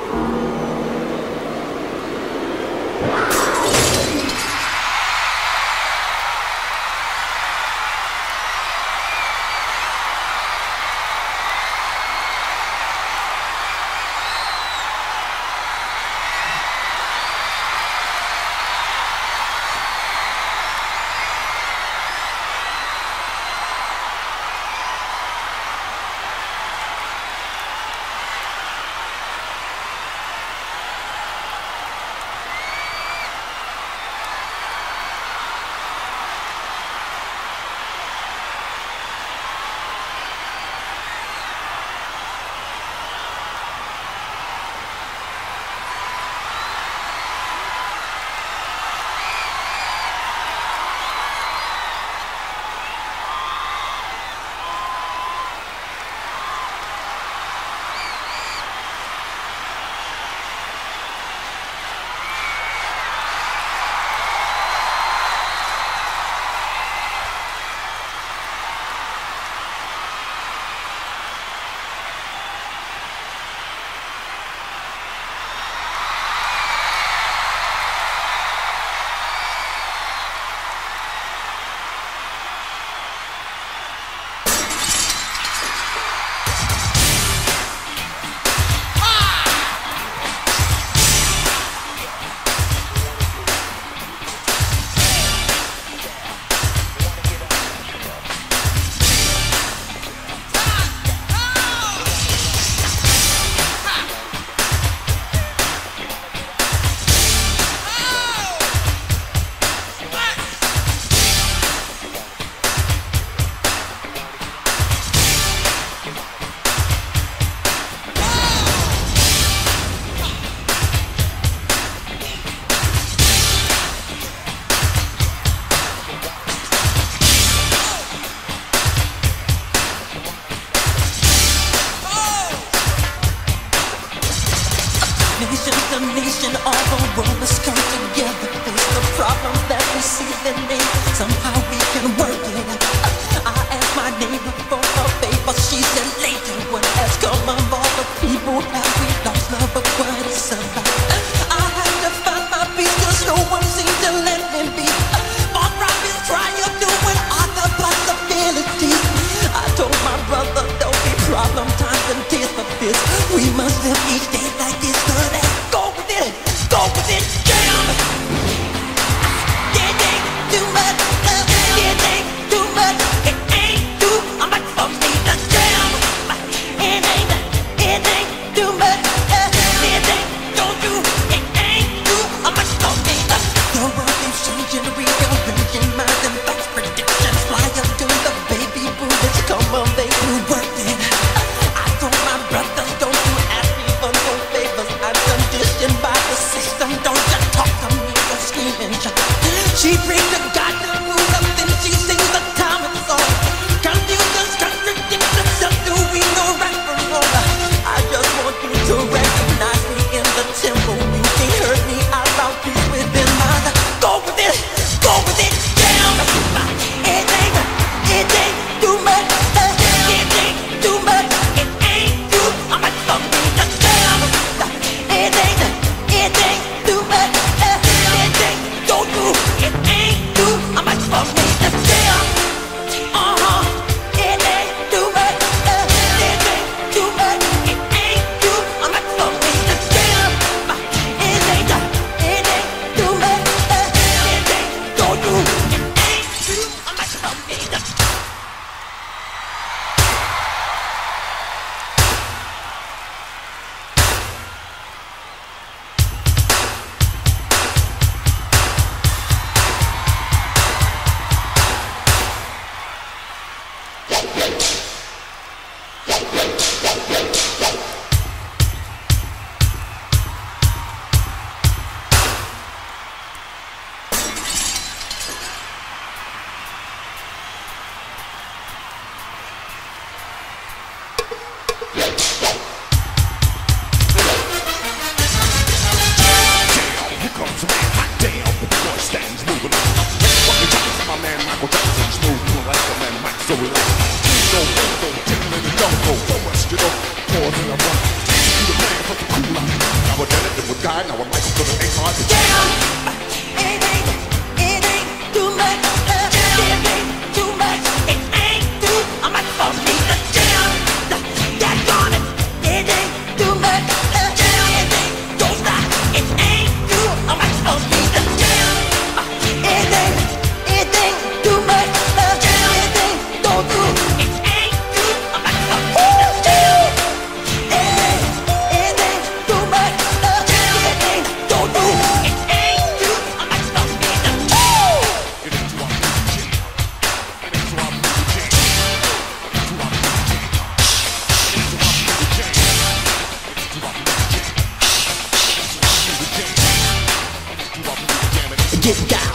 nation, all the world must come together. Face the problem that we see the name. Somehow we can work it out. I asked my neighbor for a favor. She said later, what has come of all the people have we lost love of what it's about. I had to find my peace, cause no one seemed to let me be. More problems trying doing other possibilities. I told my brother there'll be problem times and tears for this. We must live each day like it's good. Go with it, jam. Yeah, do it. would let it would die. Now I'm like to the ain't hard to jam. It ain't too much. It ain't too much. It ain't too much for me to jam. That's on it. It ain't too much. Jam. It ain't don't stop. It ain't too much for me to jam. It ain't too much. Jam. It ain't don't do. It ain't too much for me to jam. It ain't too much. Jam. It ain't don't do. It ain't too much for me to jam. It ain't too hard to jam. It ain't too hard to jam. It ain't too hard to jam. It ain't too hard to jam. It's too hard to jam. It's too hard to jam. It's too hard to jam. Get down.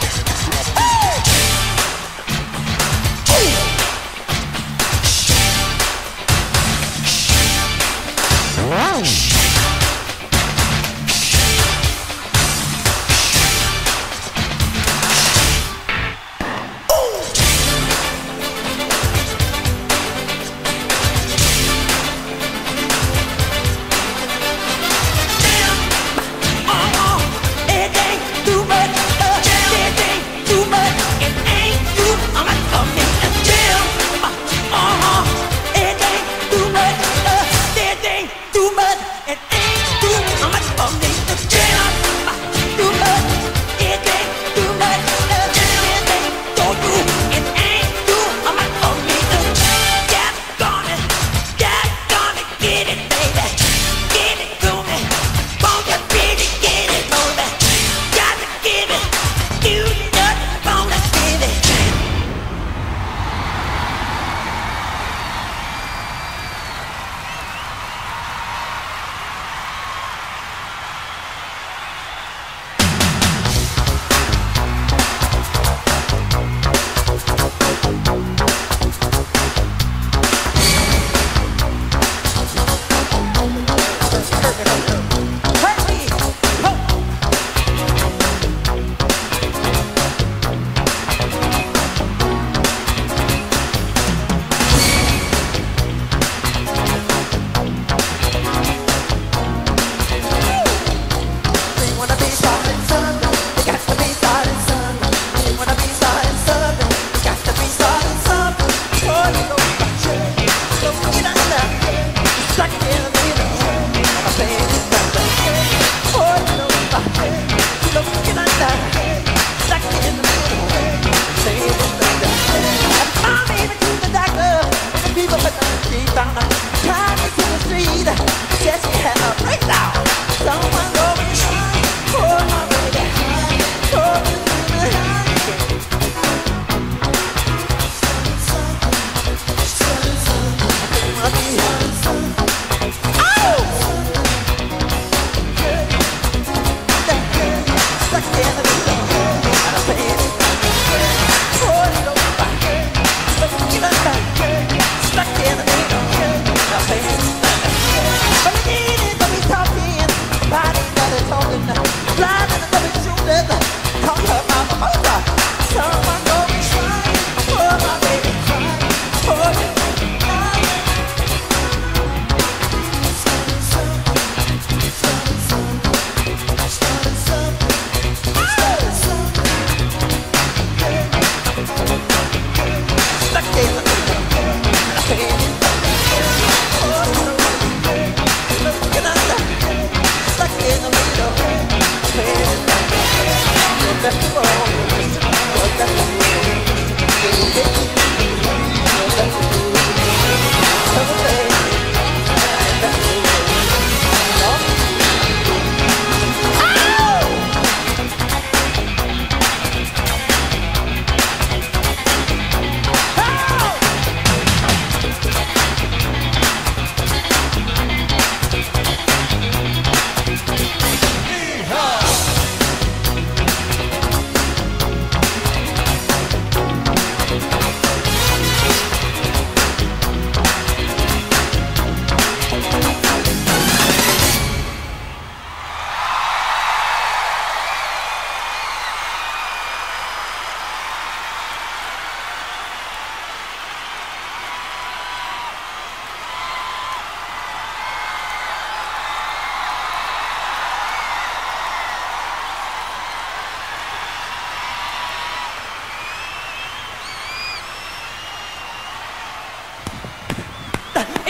It ain't too much. It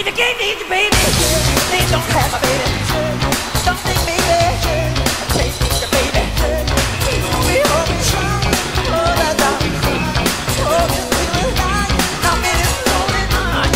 If you can't need you, baby, then don't have my baby. Don't think, baby, I can't need you, baby. Hold me, hold me, oh, that down. Oh, this feeling, how many rolling on,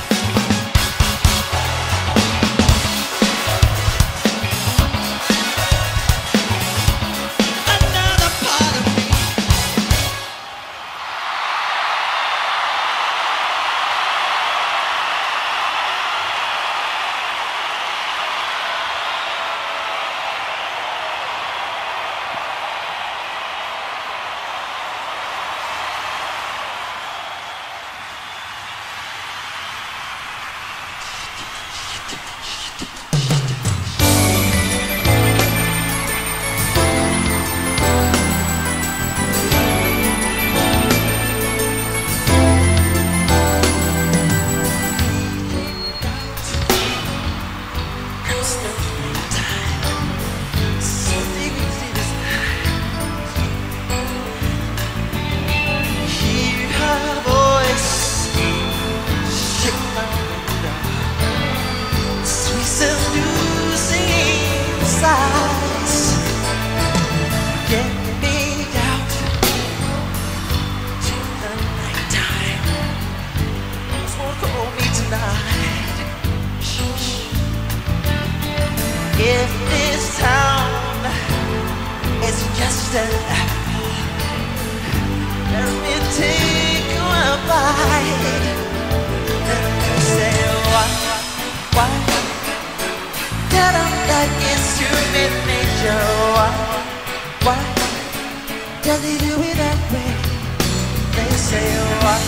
If this town is just an apple, let me take you a bite. Then you say, why? Tell them that it's human nature. Why? Does he do it that way? They say, why?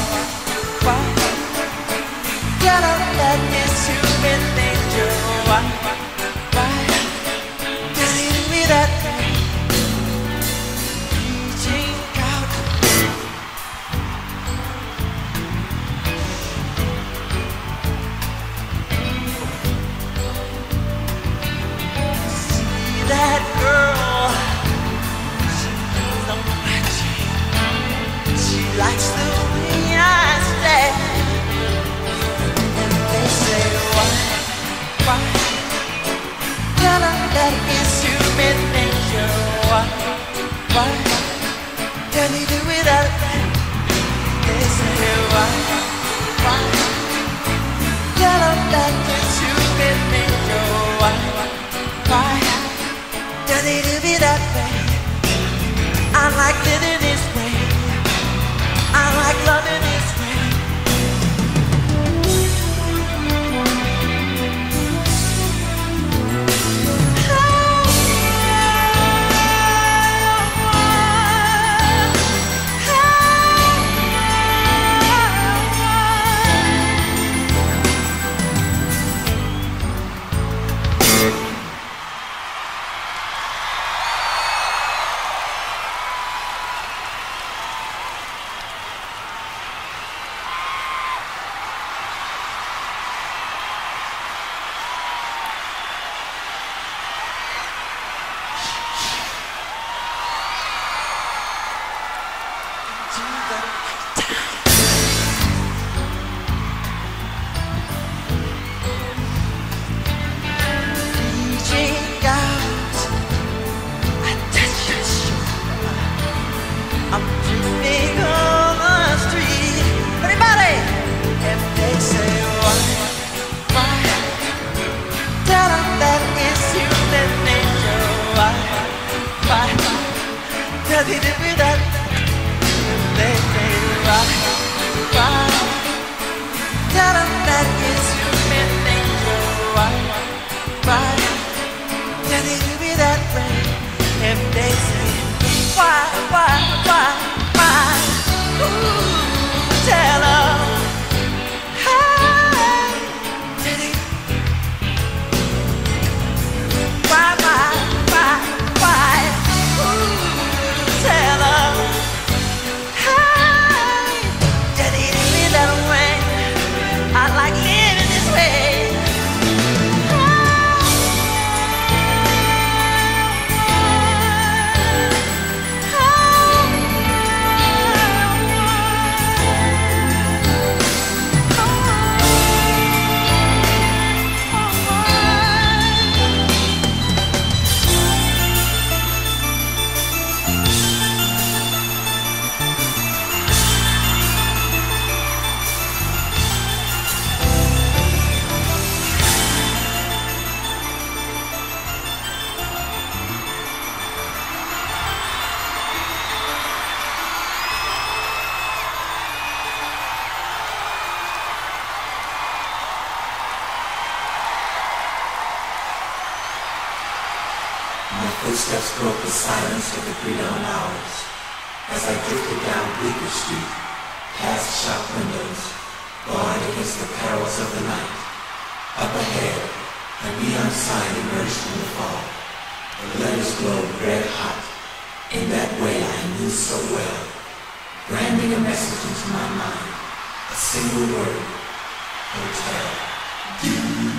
Tell them that it's human nature. Why? Does he do it that way? Reaching out, Footsteps broke the silence of the pre-dawn hours as I drifted down Bleecker Street, past shop windows, barred against the perils of the night. Up ahead, a neon sign emerged from the fog. The letters glowed red hot. In that way I knew so well, branding a message into my mind, a single word, hotel.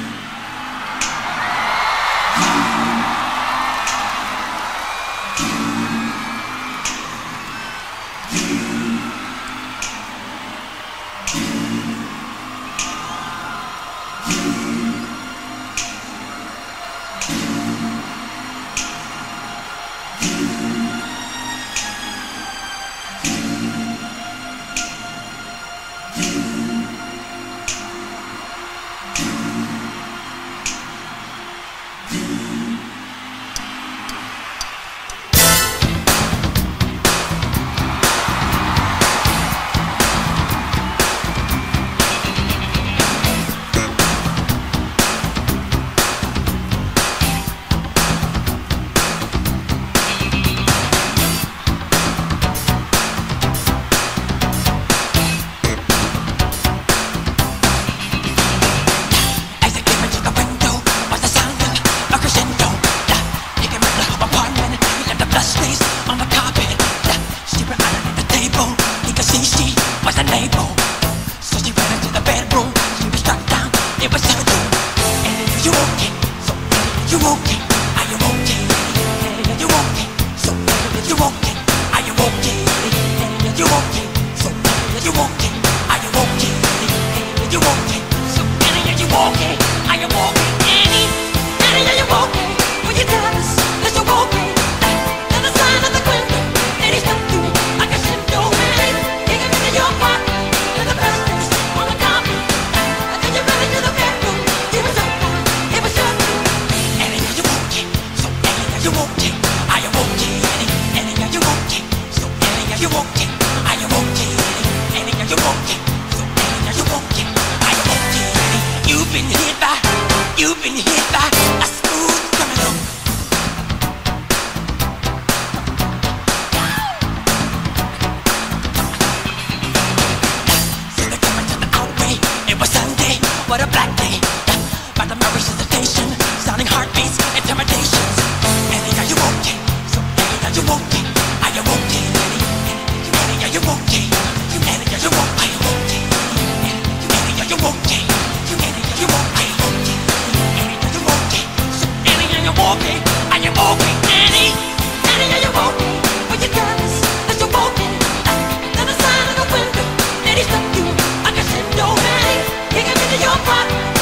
Your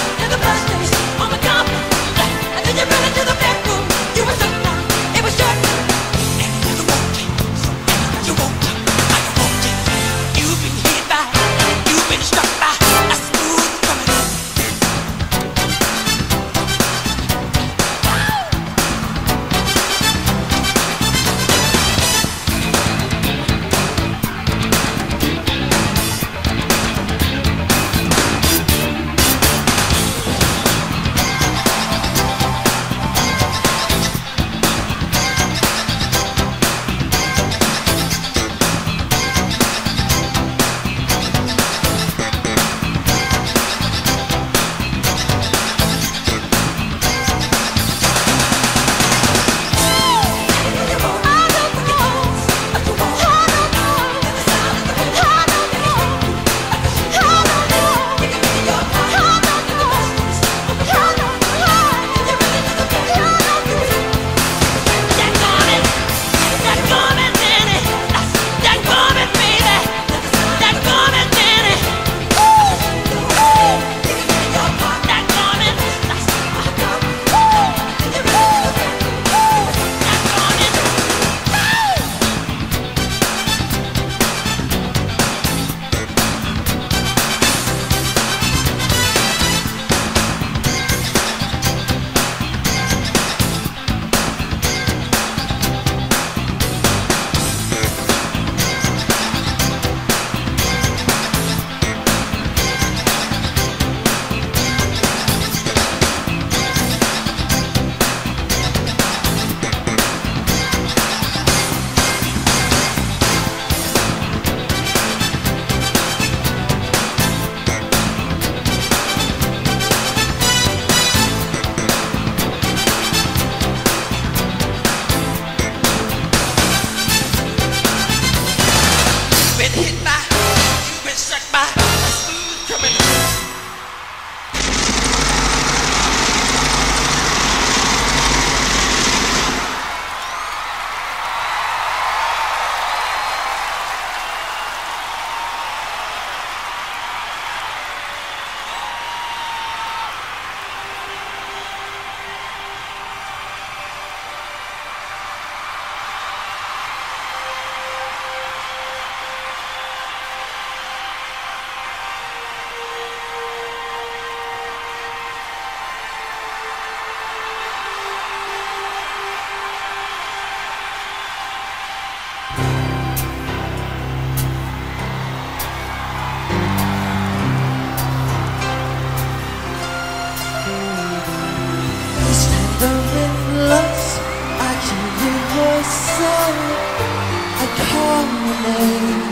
sun, I call your name.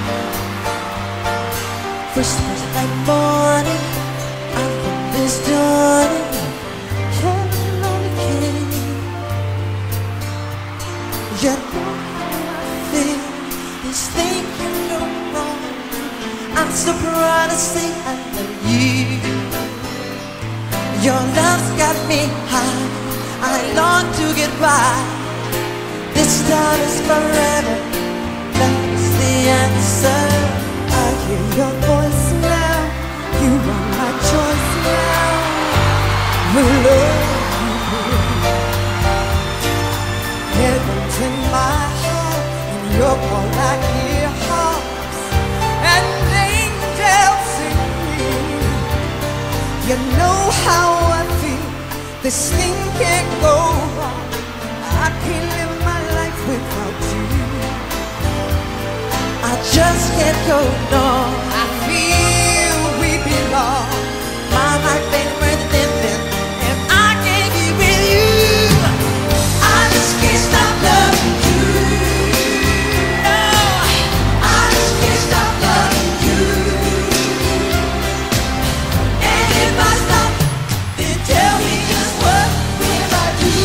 First thing like morning, I'm from this dawning. Heaven only came. You know how I feel. This thing can go wrong. I'm so proud to say I love you. Your love's got me high. I long to get by. This time is forever. That's the answer. I hear your voice now. You are my choice now. We love you. Heaven's in my heart, and your call I hear harps and angels sing. You know how I feel. This thing can't go wrong. I can't live my life without you. I just can't go on. I feel we belong. My life ain't worth living if I can't be with you. I just can't stop loving you. No, I just can't stop loving you. And if I stop, then tell me just what will I do?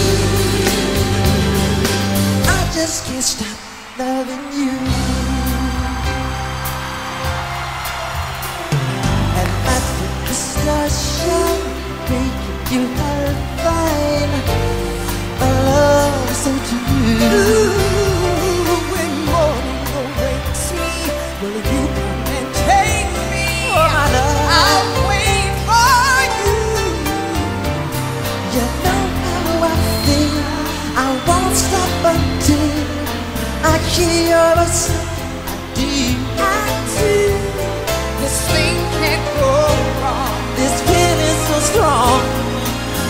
I just can't stop loving you. And I think the stars shine, making you all fine. A love so true. When morning awakes me, will you come and take me? Oh, my love, I'll wait for you. You know how I feel. I won't stop until I hear us. I do. This thing can't go wrong. This feeling so strong.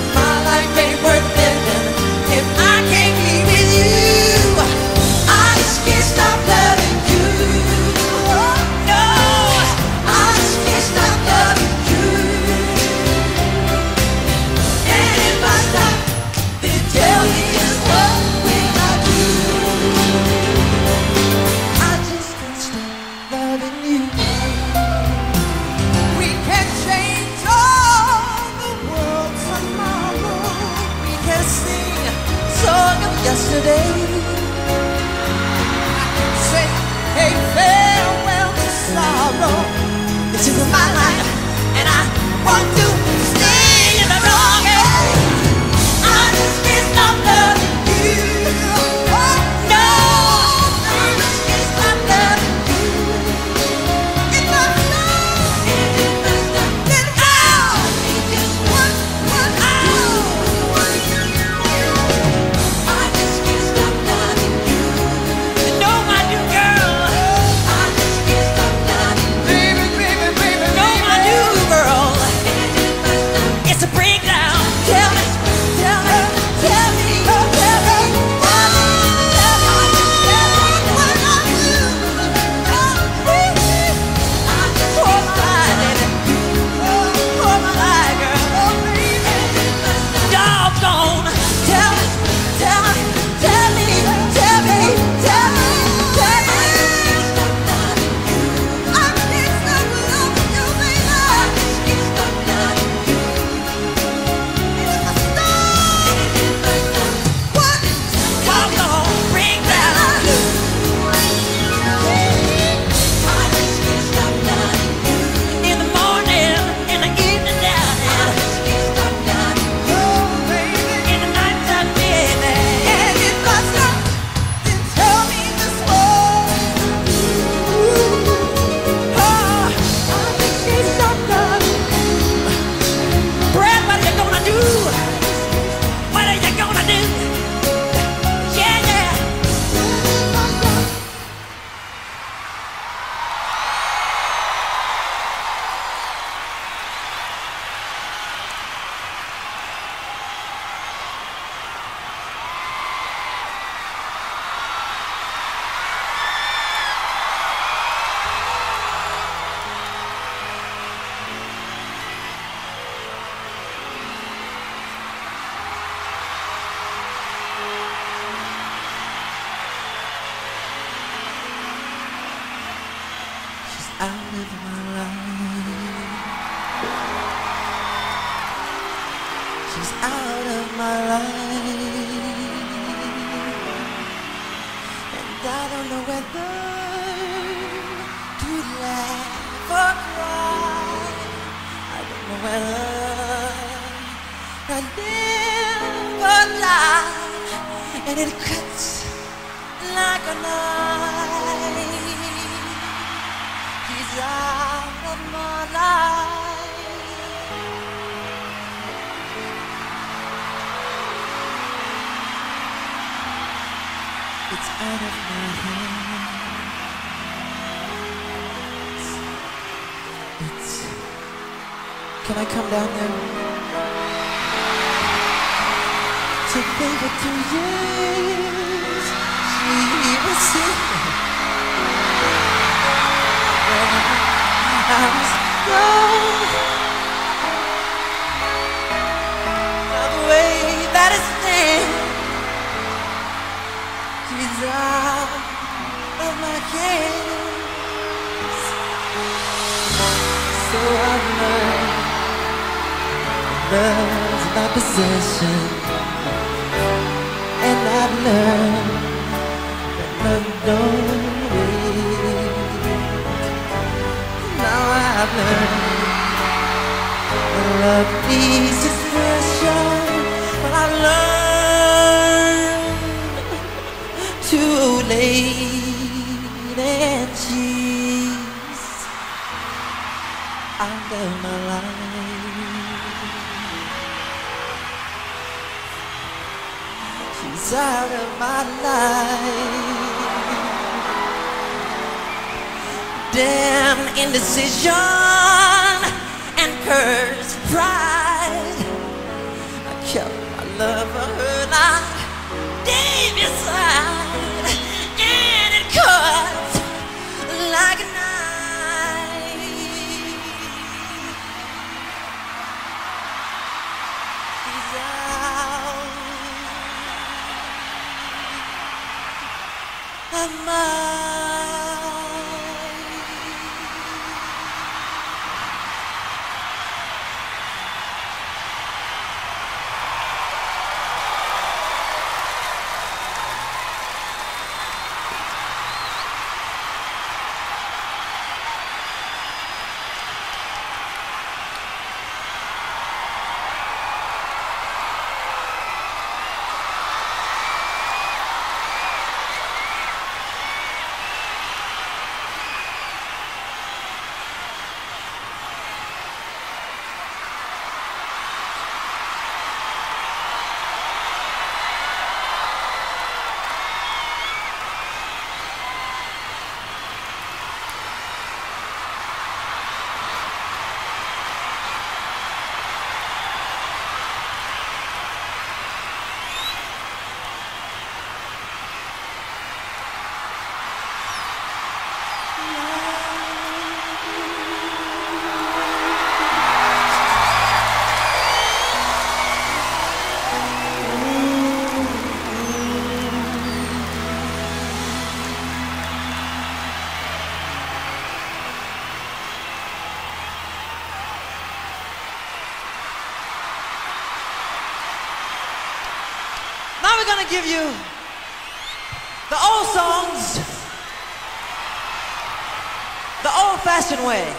my life, and I don't know whether to laugh or cry. I don't know whether I live or die, and it cuts like a knife. He's out of my life. It's out of my hands. It's... Can I come down there? To think of 2 years she was sick. I was gone. Now the way that it stands, she's out of my hands. So I've learned love's my possession, and I've learned that love don't wait. Now I've learned that love needs expression, but I've learned too late, and she's out of my life. She's out of my life. Damn indecision and cursed pride. I kept my love for her like David's side, and it cut like a knife. He's out of my. Now we're gonna give you the old songs, the old-fashioned way.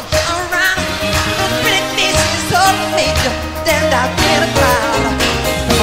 Stand out in a crowd.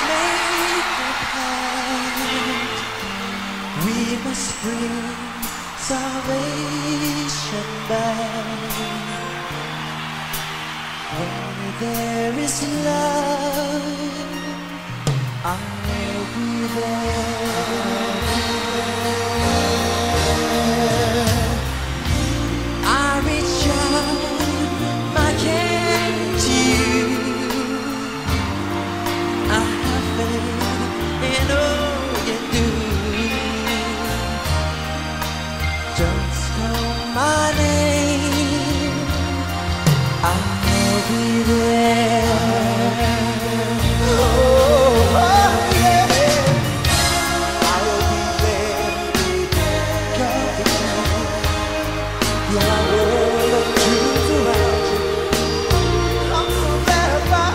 make a pact. We must bring salvation back. Where there is love, I'll be there. I reach out my hand to you. I have faith in all you do. Just call my name, I'll be there. Oh, yeah. I'll be there. Yeah, I will look dreams around you. I'm so very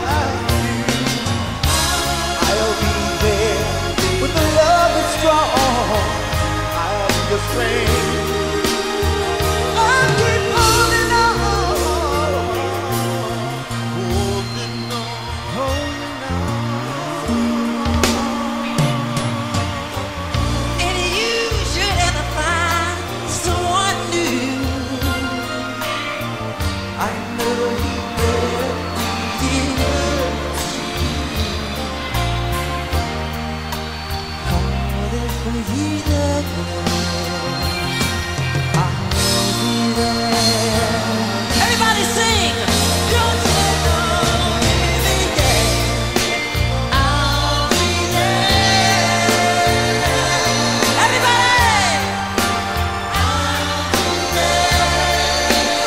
I'll be there when the love is strong. I'll be the same. I'll keep holding on, holding on. And you should ever find someone new, I know he will be here. Call it for you never I'll be there. Everybody sing! Don't you know every day I'll be there. Everybody! I'll be there.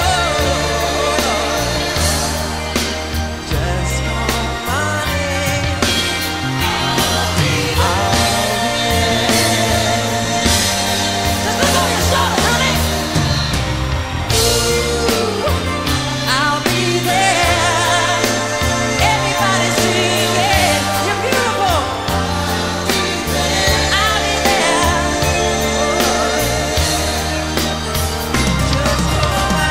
Just call my name. I'll be there. Just look over your shoulder, honey. I'll be there. Everybody sing it. You're beautiful. I'll be there. Just call my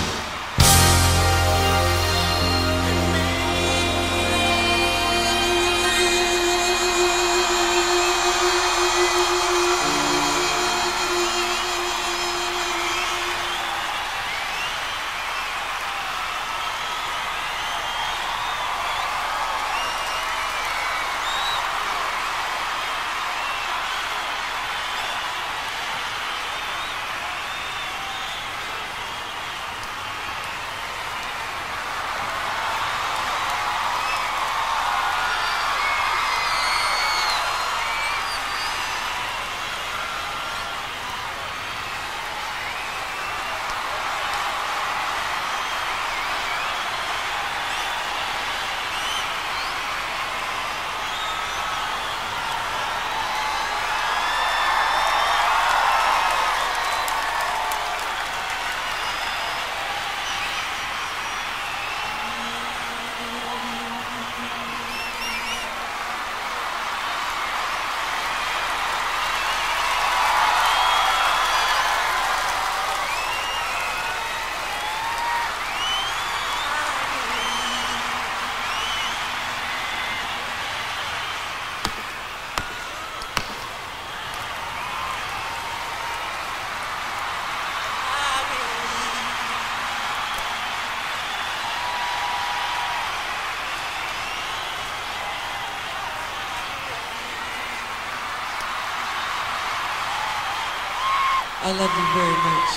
I love you very much.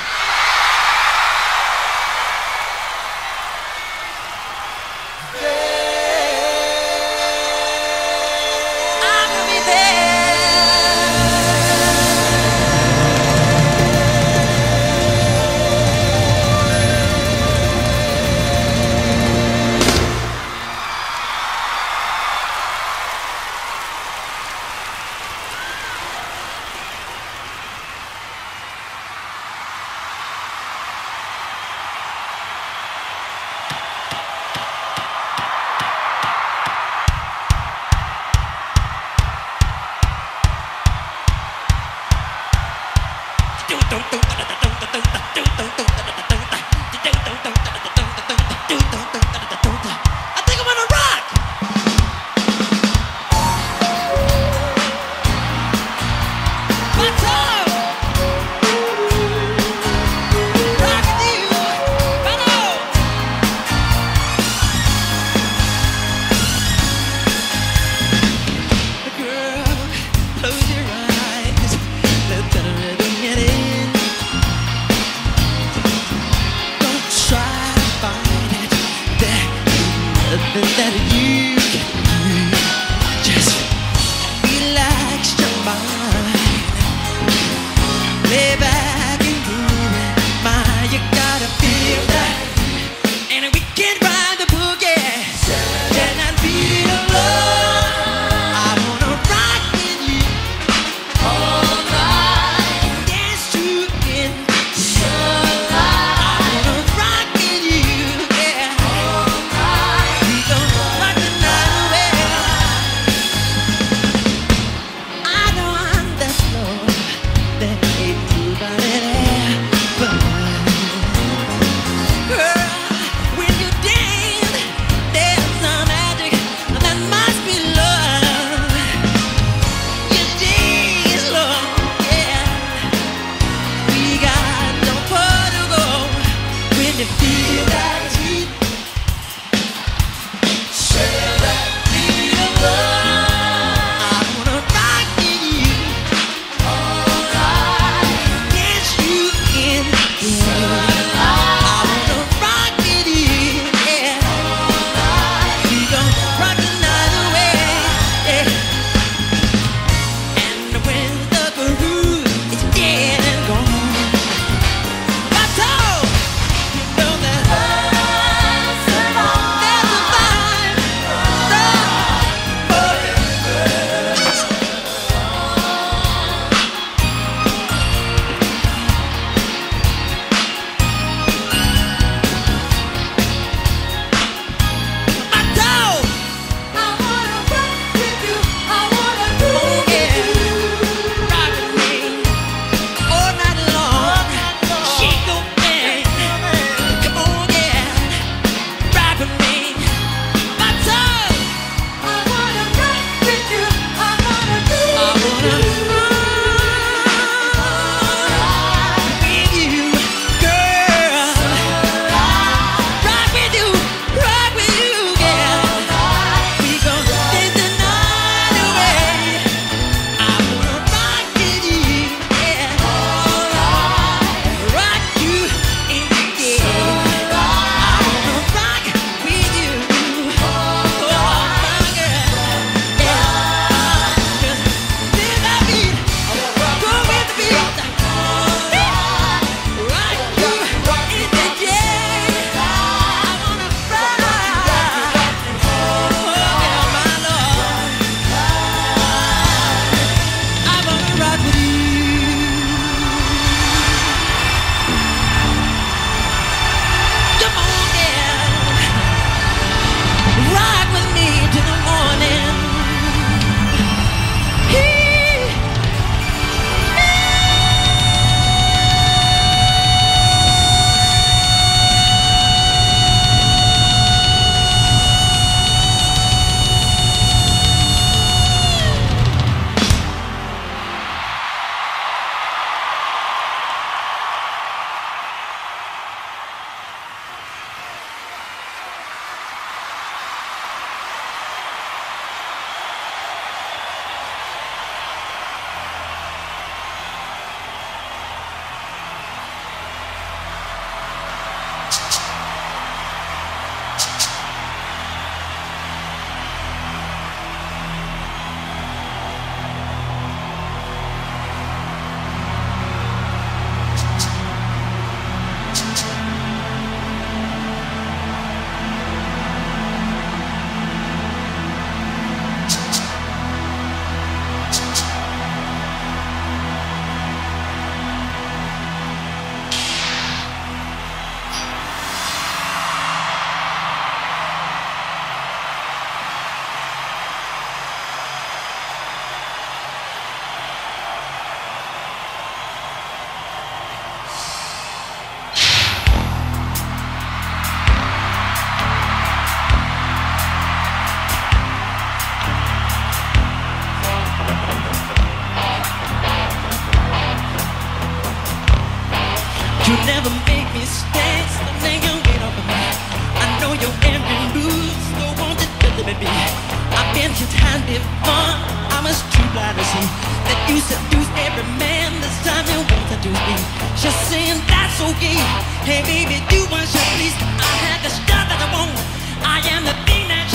I'm gonna be there. that you can just relax your mind, lay back and groove it. My, you gotta feel that, and we can ride the boogie. Can I be alone? I wanna rock with you all night, dance to it. I wanna rock with you, yeah, all night. We gon' rock the night away. I know I'm that slow, that ain't nobody there, but girl, when you dance, there's some magic that must be love. You dance slow, yeah. We got no far to go when you feel that heat. Share that beat of love. I wanna rock with you all night, dance you in, yeah. I wanna rock with you, yeah, all night. We gon' rock the night away, yeah. And when the groove is dead and gone, I told you know that there's a vibe, I told I wanna rock with you, I wanna do it with you. Rock with me all night long, shake your thing, come on, yeah, rock with me. I told I wanna rock with you, I wanna do it with you. With you, girl, rock with you, girl. We gon' dance the night away. I wanna rock with you, yeah, rock you in the day. I wanna rock with you, oh my girl, yeah. Just feel that beat, go with the beat. Rock you in the day. I wanna rock, oh yeah, my lord. I wanna rock with you. Come on, yeah, rock with me till the morning. You never make mistakes, the thing you get up on me. I know your every move, so won't you tell me be? I've been through time before, I was too blind to see that you seduce every man. This time you won't seduce me. Just saying that's okay. Hey baby, do what you please. I had the stuff that I want. I am the thing that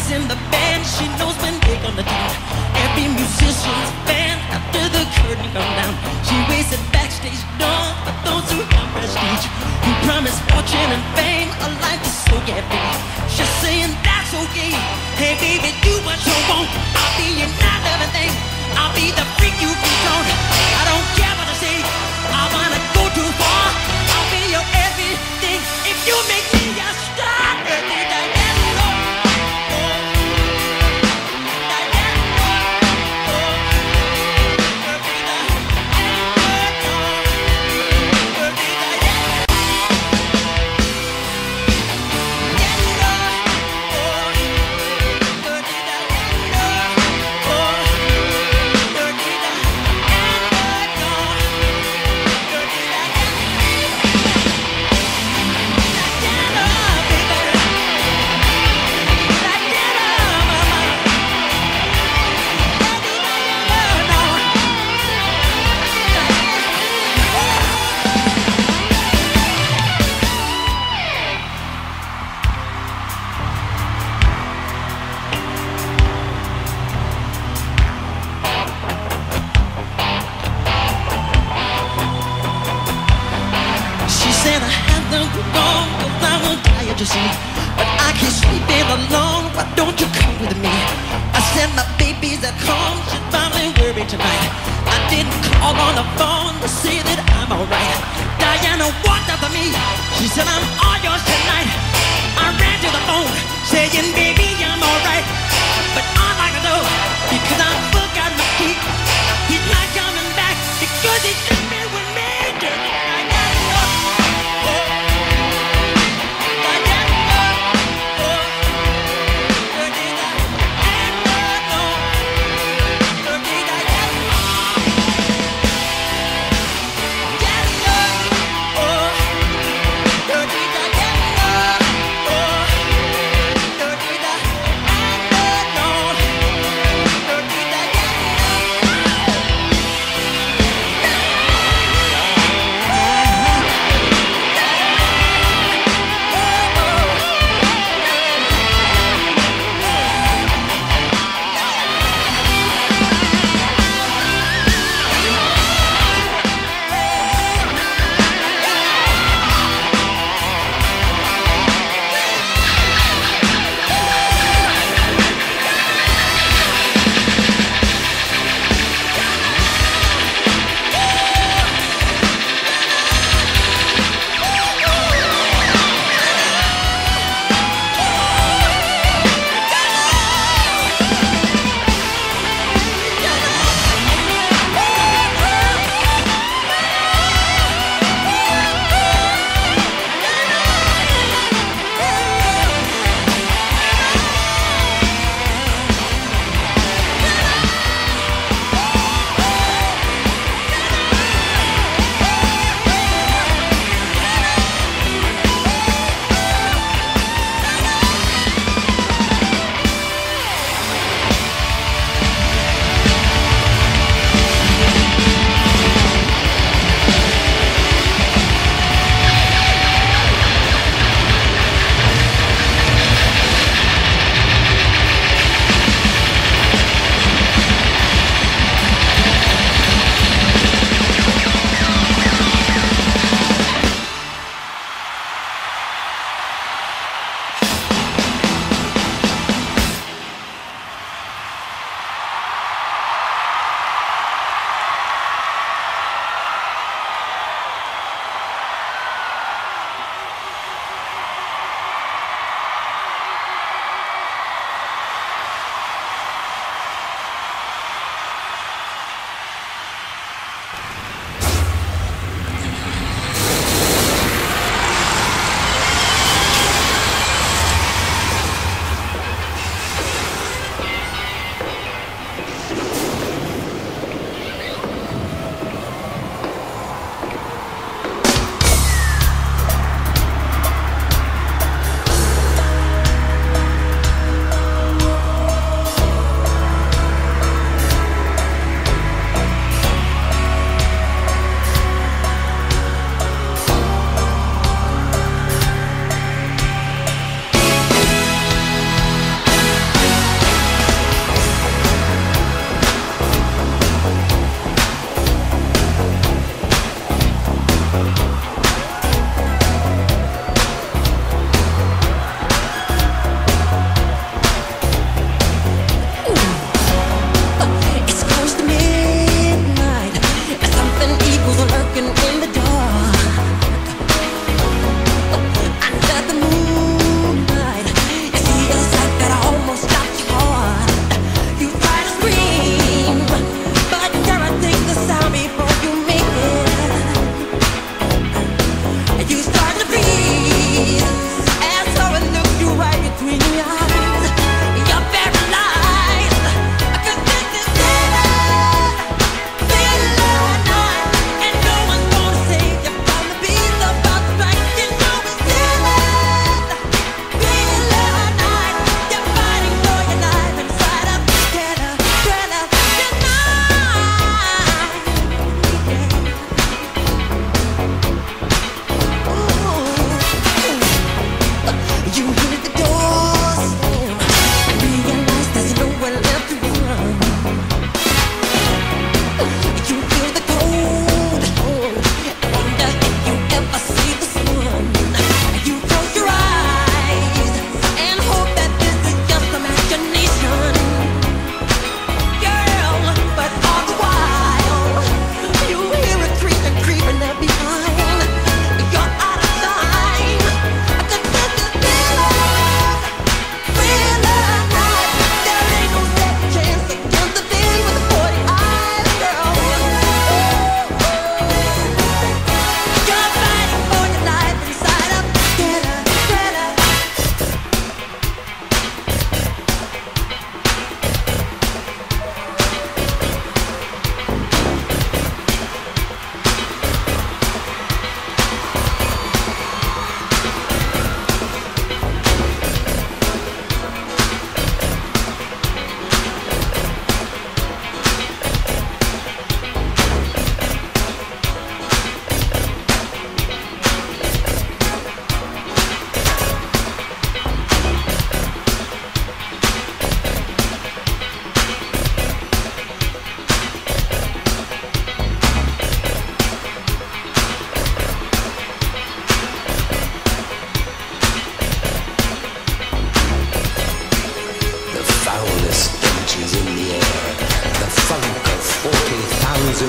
boys in the band, she knows when they're gonna do. Every musician's fan after the curtain come down. She waits at backstage door for those who have prestige, who promise fortune and fame, a life that's so carefree. She's saying that's okay. Hey baby, do what you want. I'll be your not everything. I'll be the freak you beat on. I don't care what I say. I wanna go too far. I'll be your everything if you make me a star. You see, but I can't sleep in alone. Why don't you come with me? I said my baby's at home. She's probably worried tonight. I didn't call on the phone to say that I'm alright. Diana walked up to me. She said I'm all yours tonight. I ran to the phone saying, baby, I'm alright. But all I can do, because I forgot my key, he's not coming back because he's sleeping with me.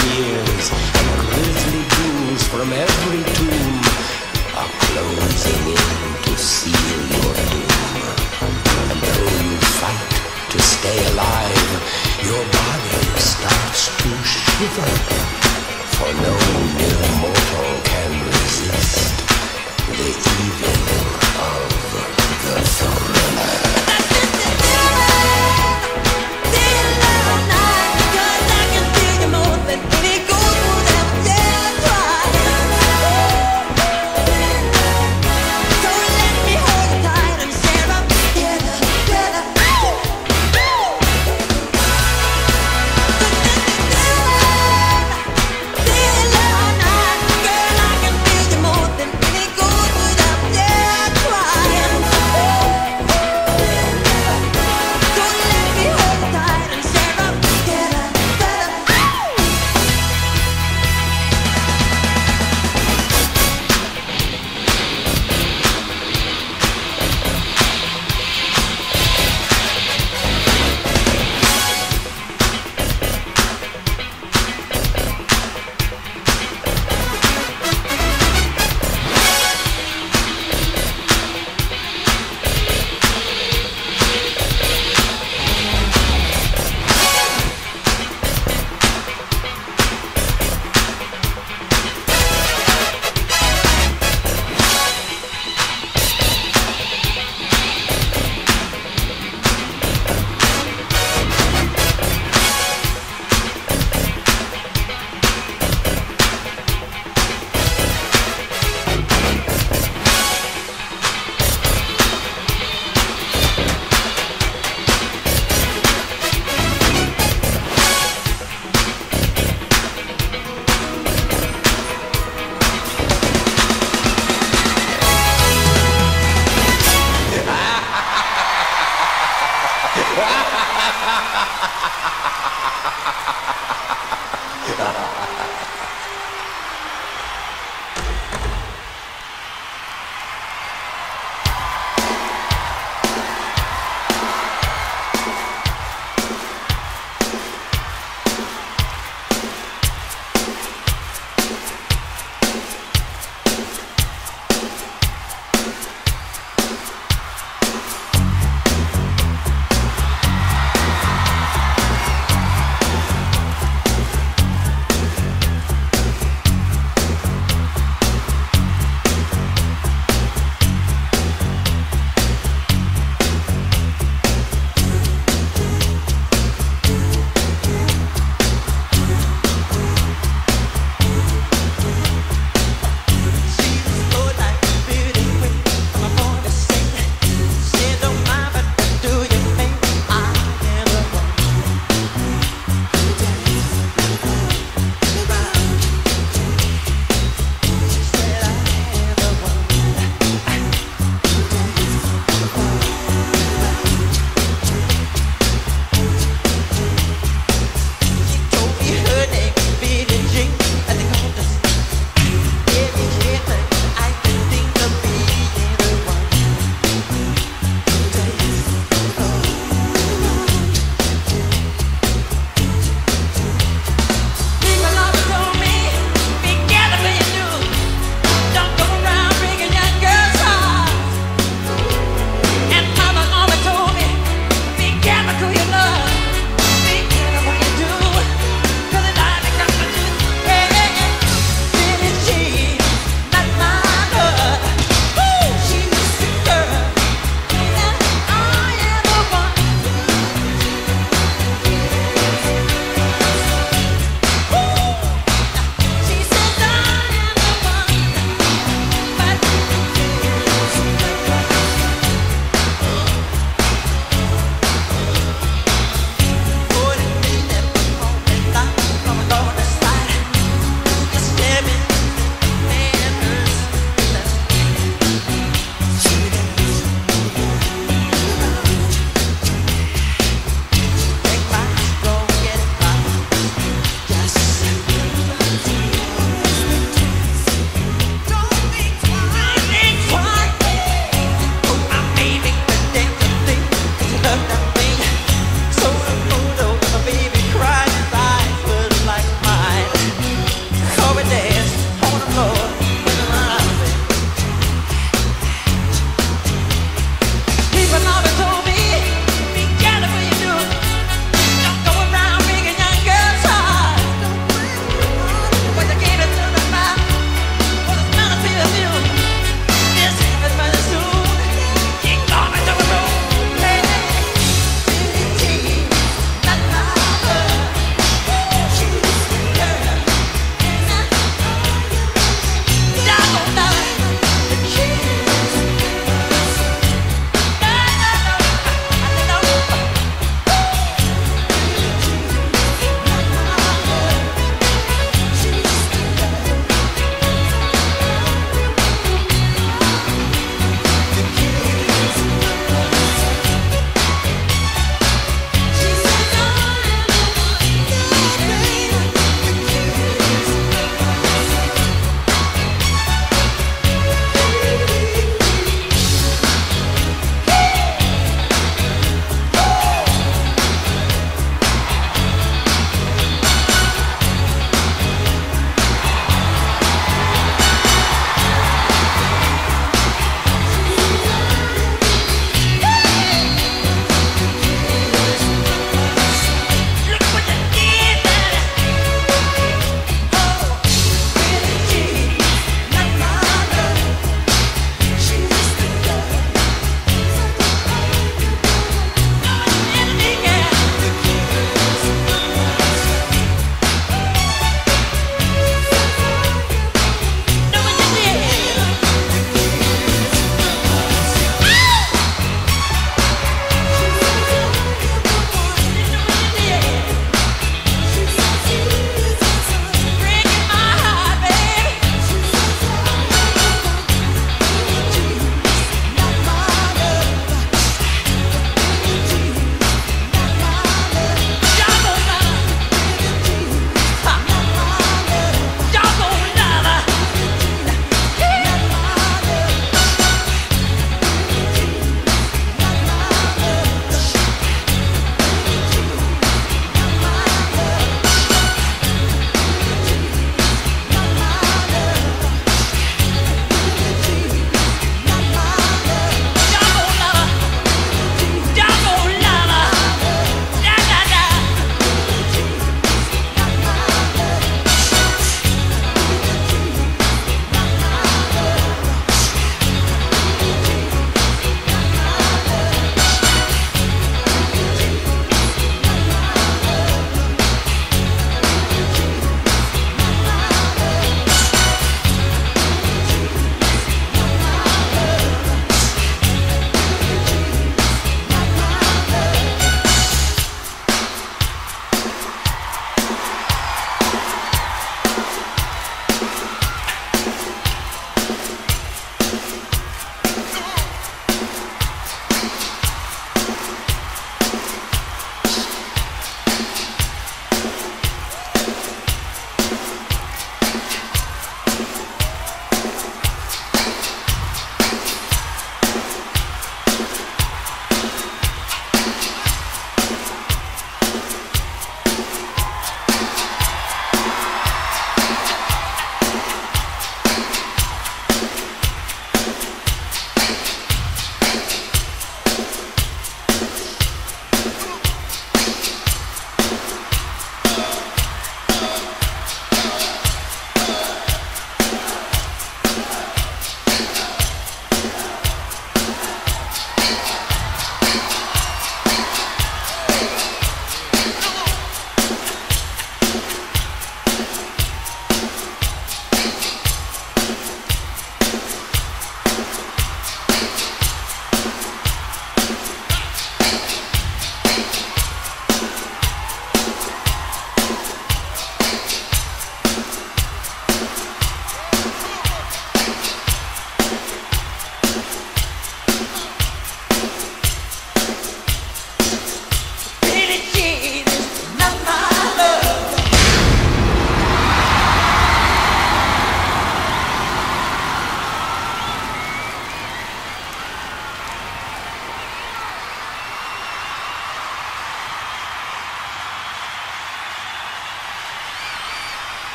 years, and grisly ghouls from every tomb are closing in to seal your doom. And though you fight to stay alive, your body starts to shiver, for no mere mortal can resist the evil of the thriller.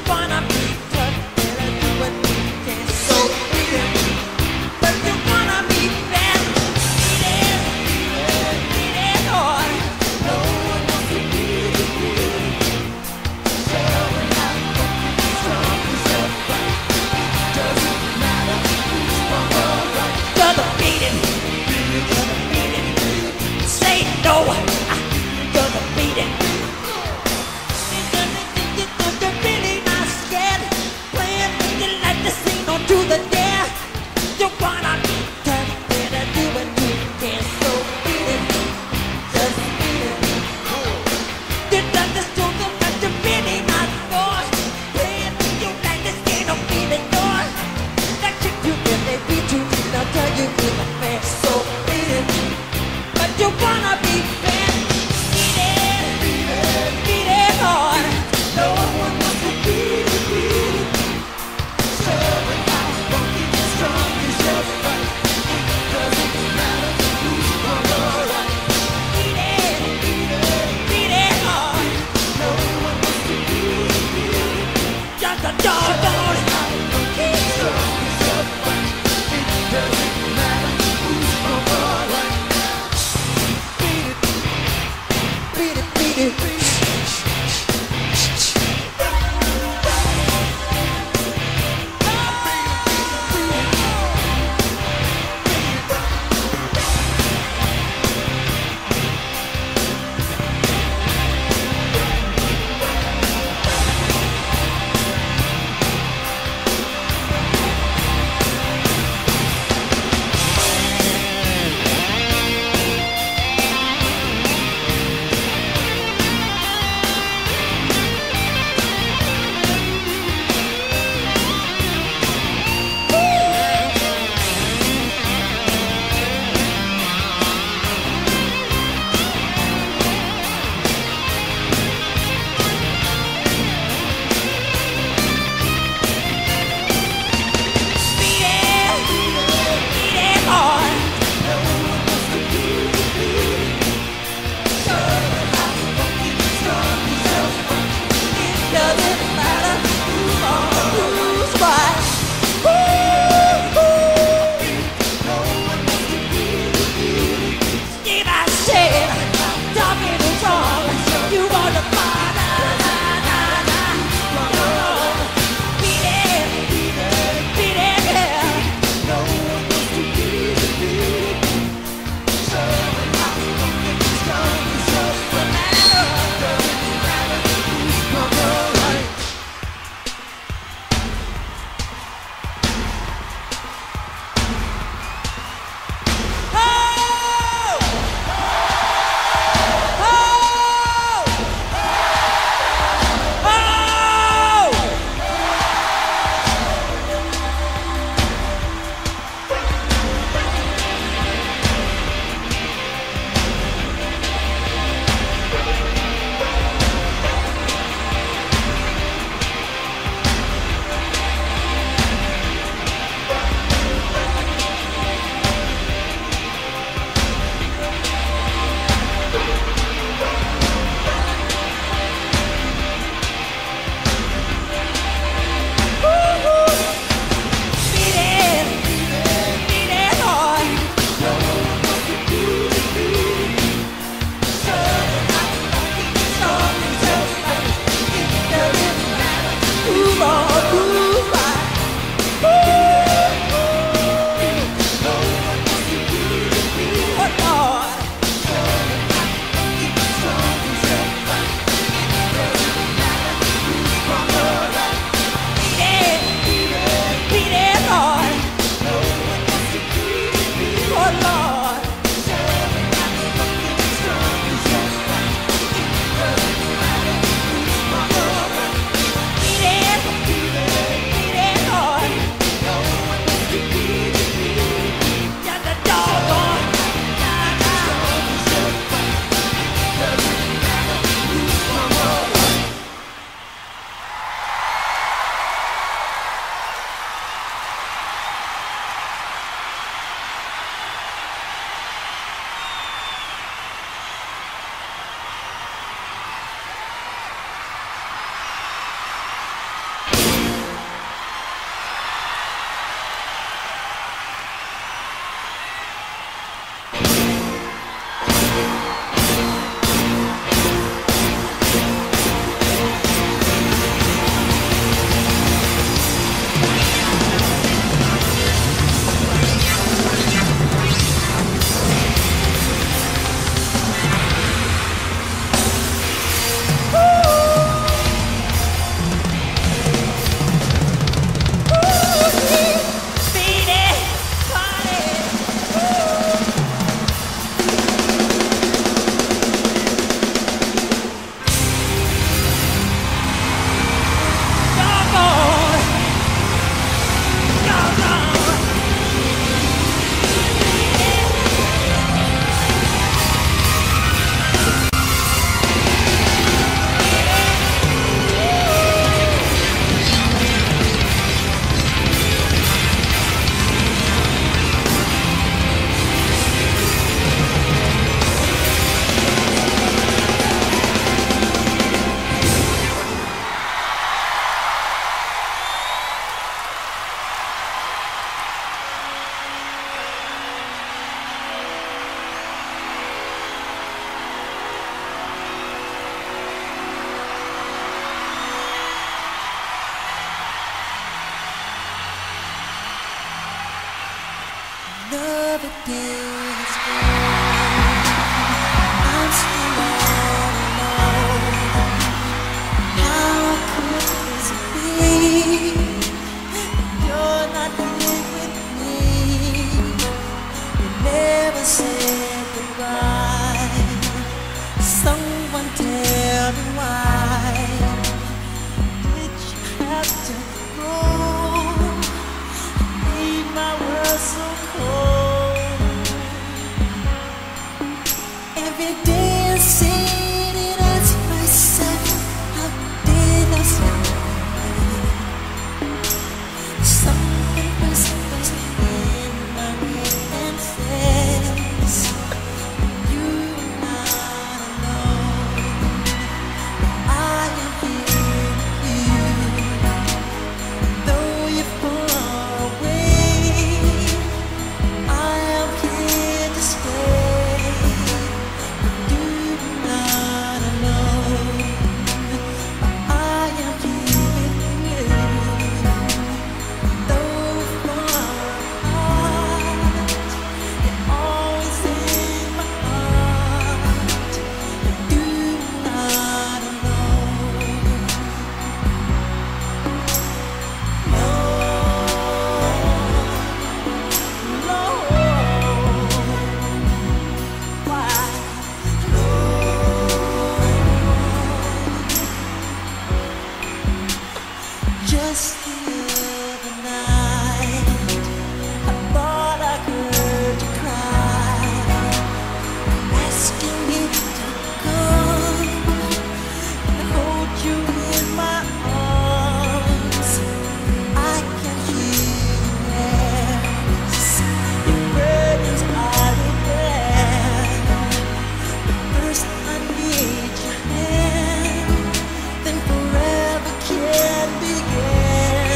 wanna be tough, better do what you can. So beat it. But you wanna be bad, beat it hard. No one wants to be you. Showing out, strong yourself, but doesn't matter who's wrong or right. Gotta beat it, gotta beat it. Say no, gotta beat it. It's really not scary. Everything's gone. I'm still all alone. How could this be? You're not here with me. You never said goodbye. Someone tell me why did you have to go? Leave my world so cold. Every day I sit and ask myself, how did I survive? Something whispers in my head and says, you're not alone. I am here with you. Though you're far away, I am here to stay. You're not alone. I am here with you. Though far apart, you're always in my heart. You're not alone. Just the other night, I thought I heard you cry, asking me to come and hold you in my arms. I can hear you there. Your burdens are there. First I need your hand, then forever can begin.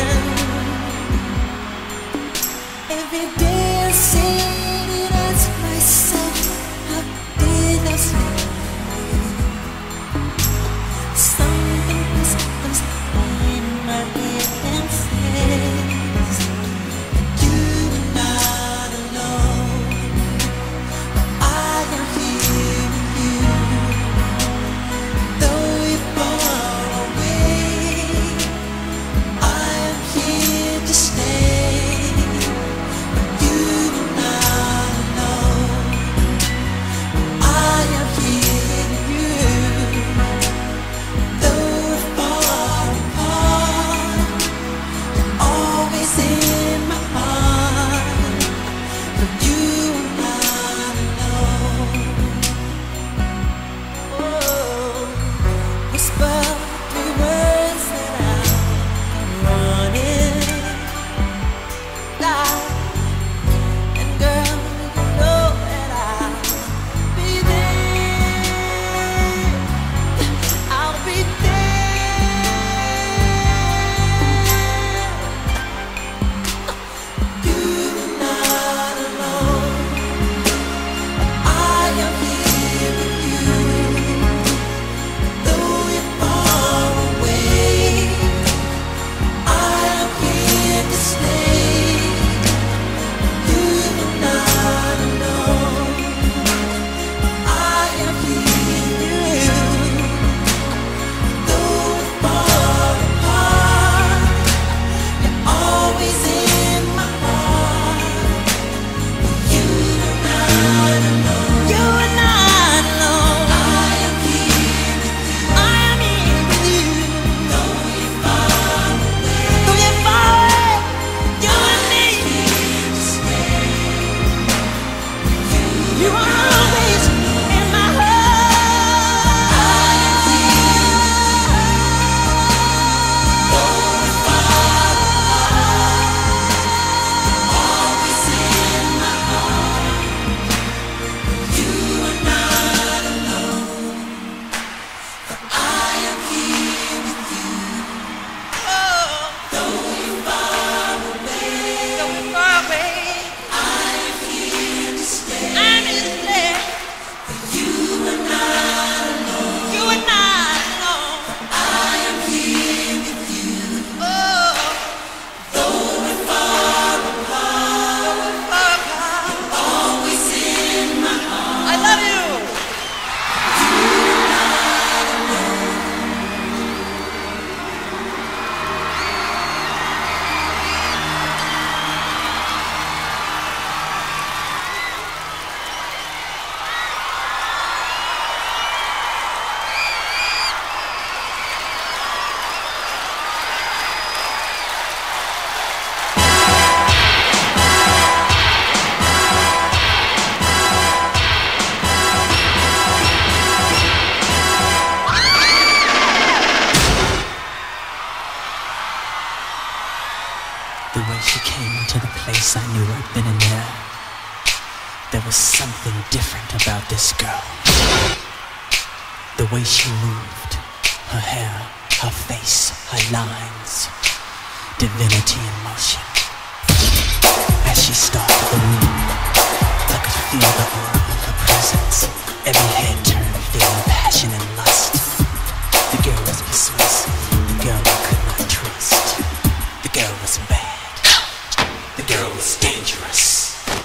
The way she came into the place, I knew right then and there. There was something different about this girl. The way she moved, her hair, her face, her lines, divinity in motion. As she started the room, I could feel the aura of her presence. Every head turned, feeling passion and lust. The girl was persuasive, the girl I could not trust. The girl was bad, the girl was dangerous.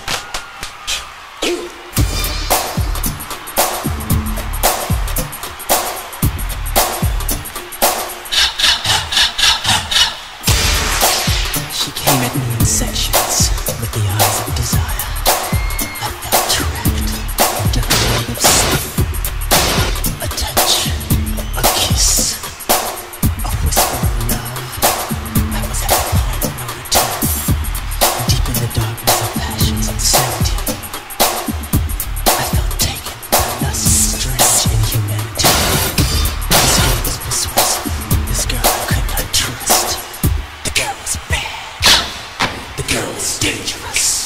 She came at me in sections with the eyes of desire. I felt trapped into her web of sleep. A touch, a kiss, a whisper of love. I was at the point of no return, deep in the darkness of passion's insanity. I felt taken by lust's strange inhumanity. This girl was persuasive, this girl I could not trust. The girl was bad, the girl was dangerous.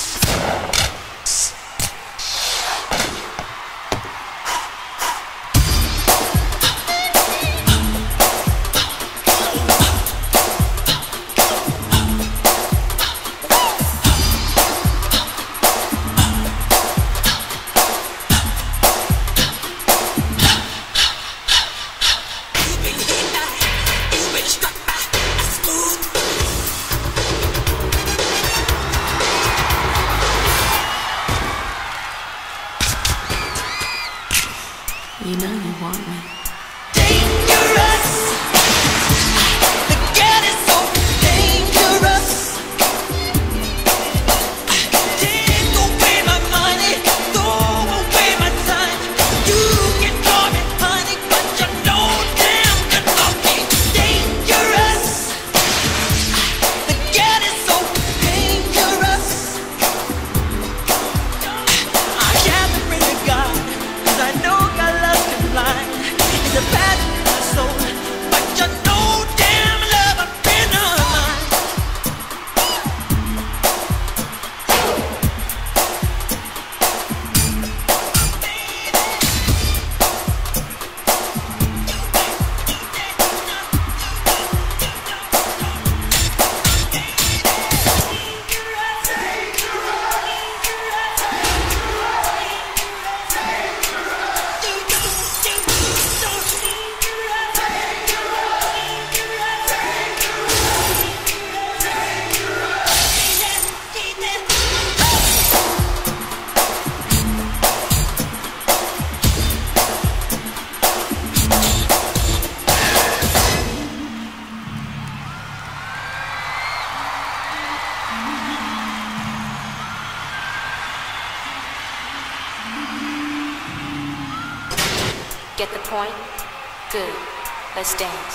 You know you want me. Dangerous. The girl is so dangerous. Take away my money, throw away my time. You can call me honey, but you know damn good I'll be dangerous. The girl is so dangerous. I gather in the God, 'cause I know God loves me blind. It's a passion in my soul, but you know damn love I've been her mind. Get the point? Good. Let's dance.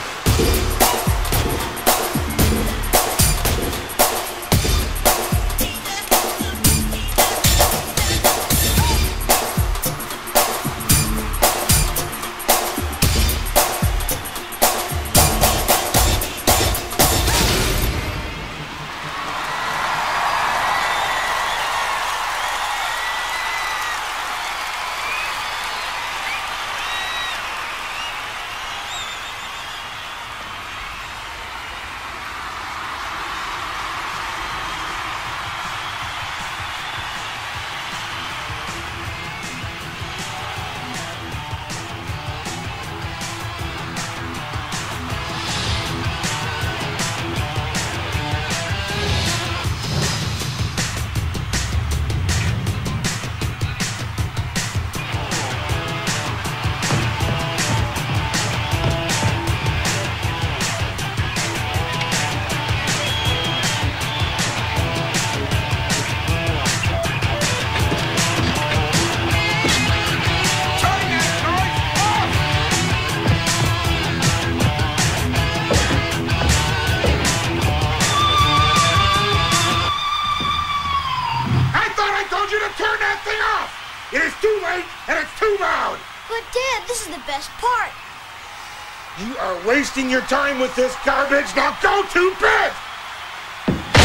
It is too late and it's too loud. But Dad, this is the best part. You are wasting your time with this garbage. Now go to bed!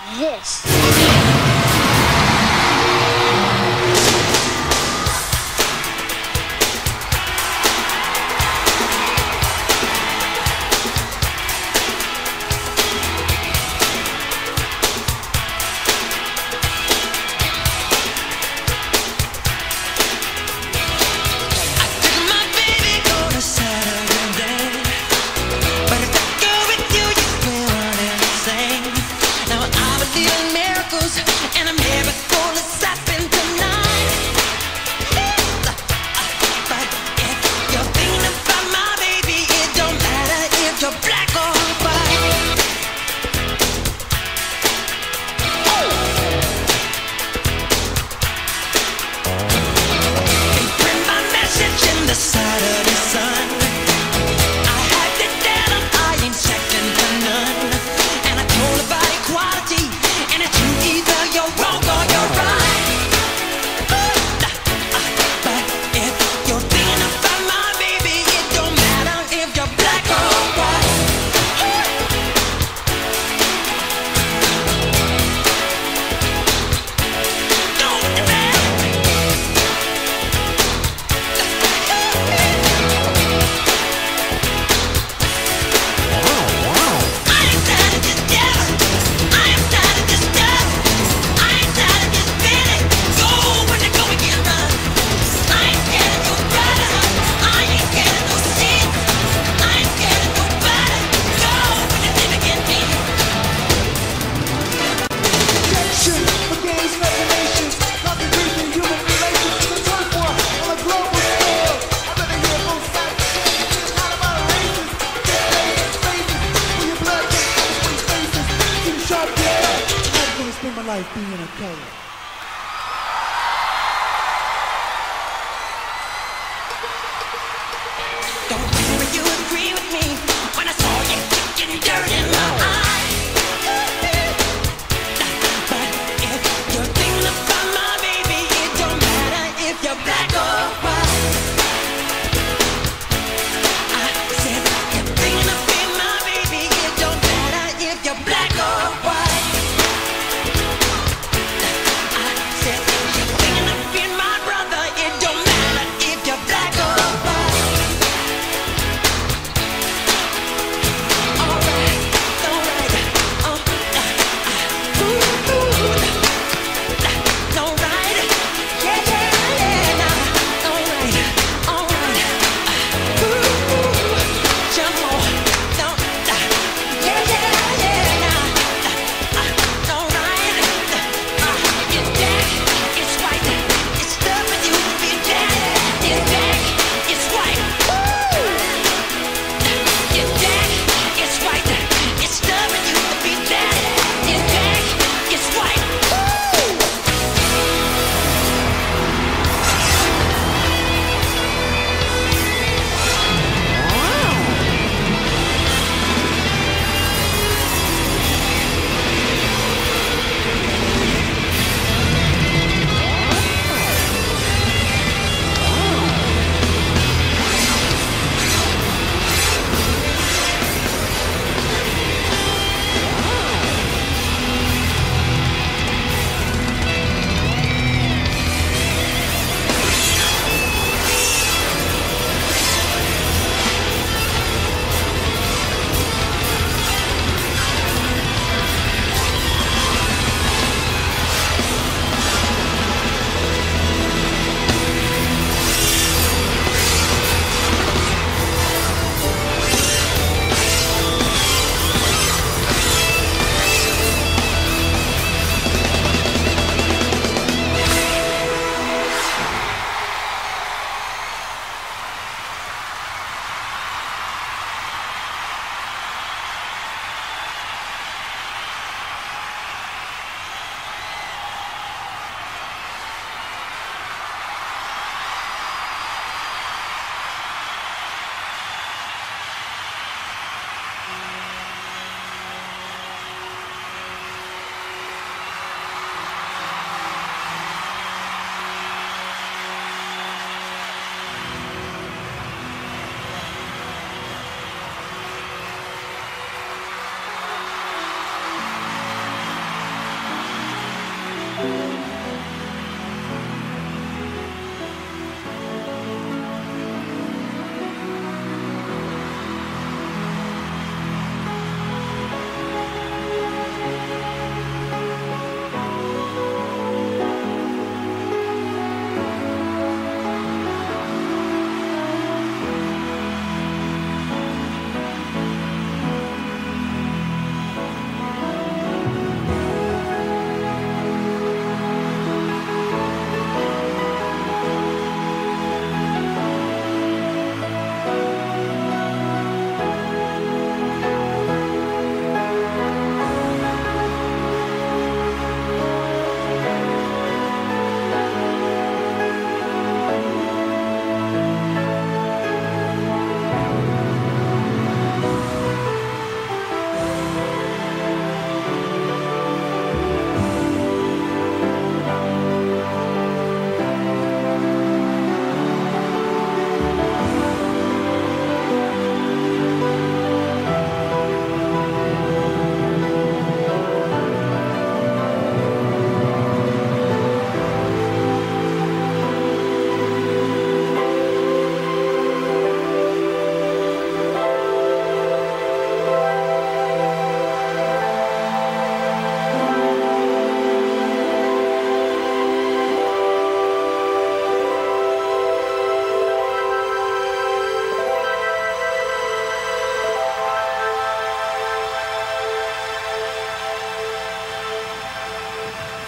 this. life being a color. Don't worry, you agree with me when I saw you kicking dirt in my eye. But if you're thinking about my baby, it don't matter if you're black or white. I said if you're thinking about my baby, it don't matter if you're black or white.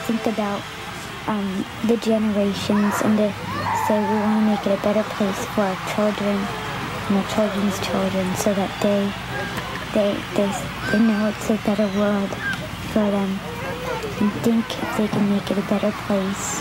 think about the generations and to say we want to make it a better place for our children and our children's children, so that they know it's a better world for them and think if they can make it a better place.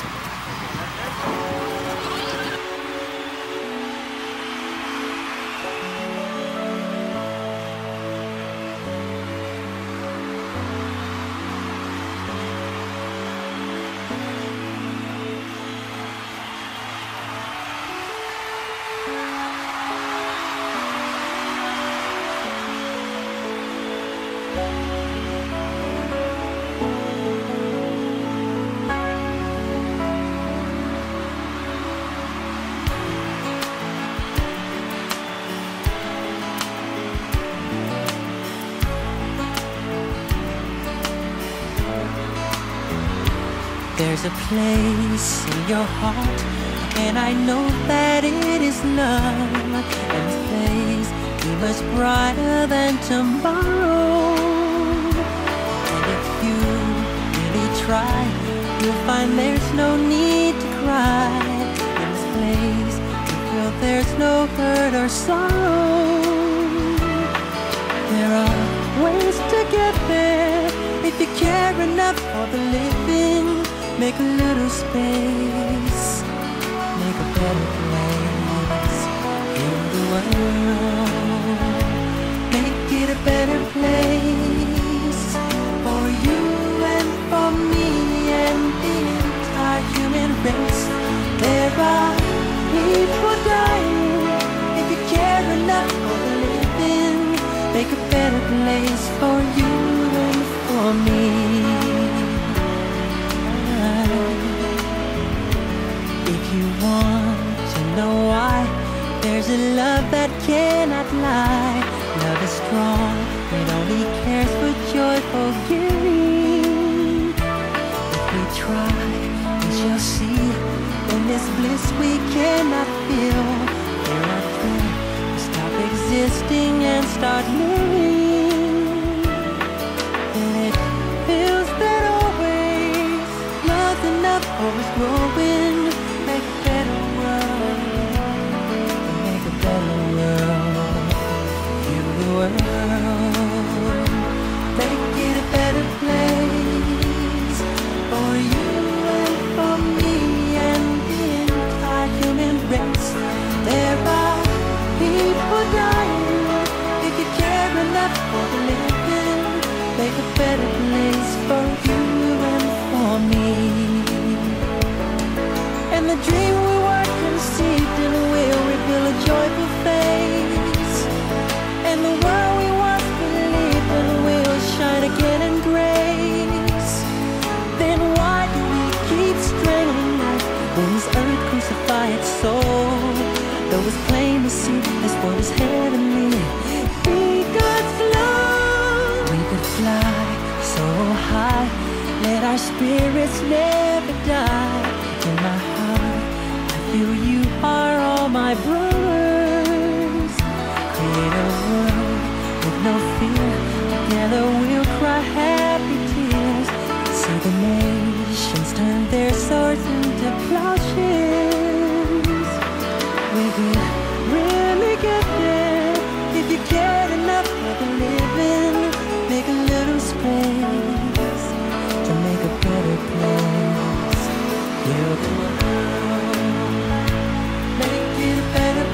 There's a place in your heart, and I know that it is love. And this place be much brighter than tomorrow. And if you really try, you'll find there's no need to cry. In this place, you feel there's no hurt or sorrow. There are ways to get there if you care enough for the living. Make a little space, make a better place in the world. Make it a better place for you and for me and the entire human race. There are people dying. If you care enough for the living, make a better place for you and for me. If you want to know why, there's a love that cannot lie. Love is strong, it only cares for joyful giving. If we try, we shall see. In this bliss we cannot feel. There are three, we stop existing and start living. And it feels that always love's enough for us growing. Make a better world, make a better world, heal the world, make it a better place for you and for me and the entire human race. There are people dying. If you care enough for the living, make a better place for you and for me. And the dream we were conceived in will reveal a joyful face. And the world we once believed in will shine again in grace. Then why do we keep straining life when this earth crucify its soul? Though it's plain to see this world is heavenly, we could fly. We could fly so high, let our spirits never die. In my heart, I feel you are all my brothers. Create a world with no fear. Together we'll cry happy tears. See the nations turn their swords into plowshares. We could really get there if you cared enough for the living. Make a little space to make a better place. Heal the world, make it a better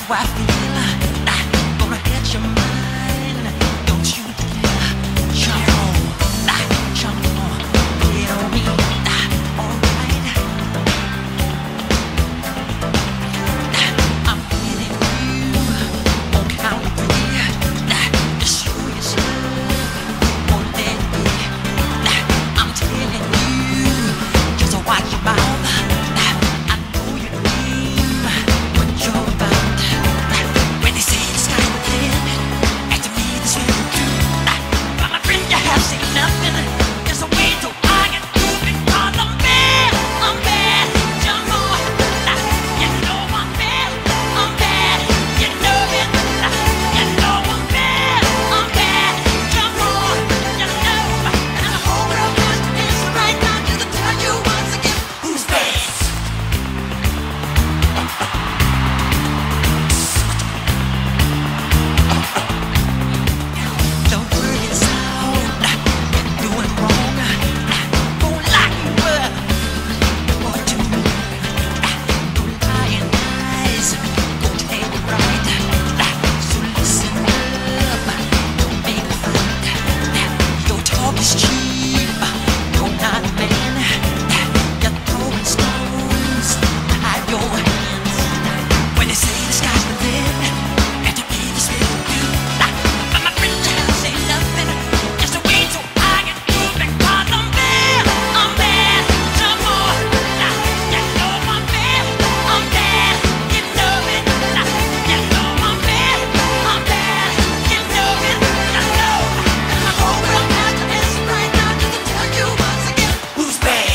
how I feel. Gonna hit your mind. Don't you dare jump on, jump on, get on me. Alright, I'm hitting you on count of three. Just show yourself on that day. I'm telling you, just watch your mouth. I know your name, what you're about. When they say the sky will limit, after me this will do. But my friend, you have seen nothing. There's a way to I can do because I'm bad. I'm bad. Jump on. You know I'm bad. I'm bad. You know it. You know I'm bad. I'm bad. Jump on. You know. And the whole world has to answer right now just to tell you once again who's bad. Don't worry, it's out. You're doing wrong. Won't lock you up. What to do? Don't lie and lies. Go tell it right. So listen up. Don't make a fight. Your talk is cheap. You're not a man. You're throwing stones. Hide your hands. When they say the sky's the limit, after me this will do. But my friend, you have seen nothing. Just a way so I can do because I'm bad. I'm bad. Jump on. You know I'm bad. I'm bad. You know it. You know I'm bad. I'm bad. You know it. You know. And the whole world has to answer right now just to tell you once again who's bad.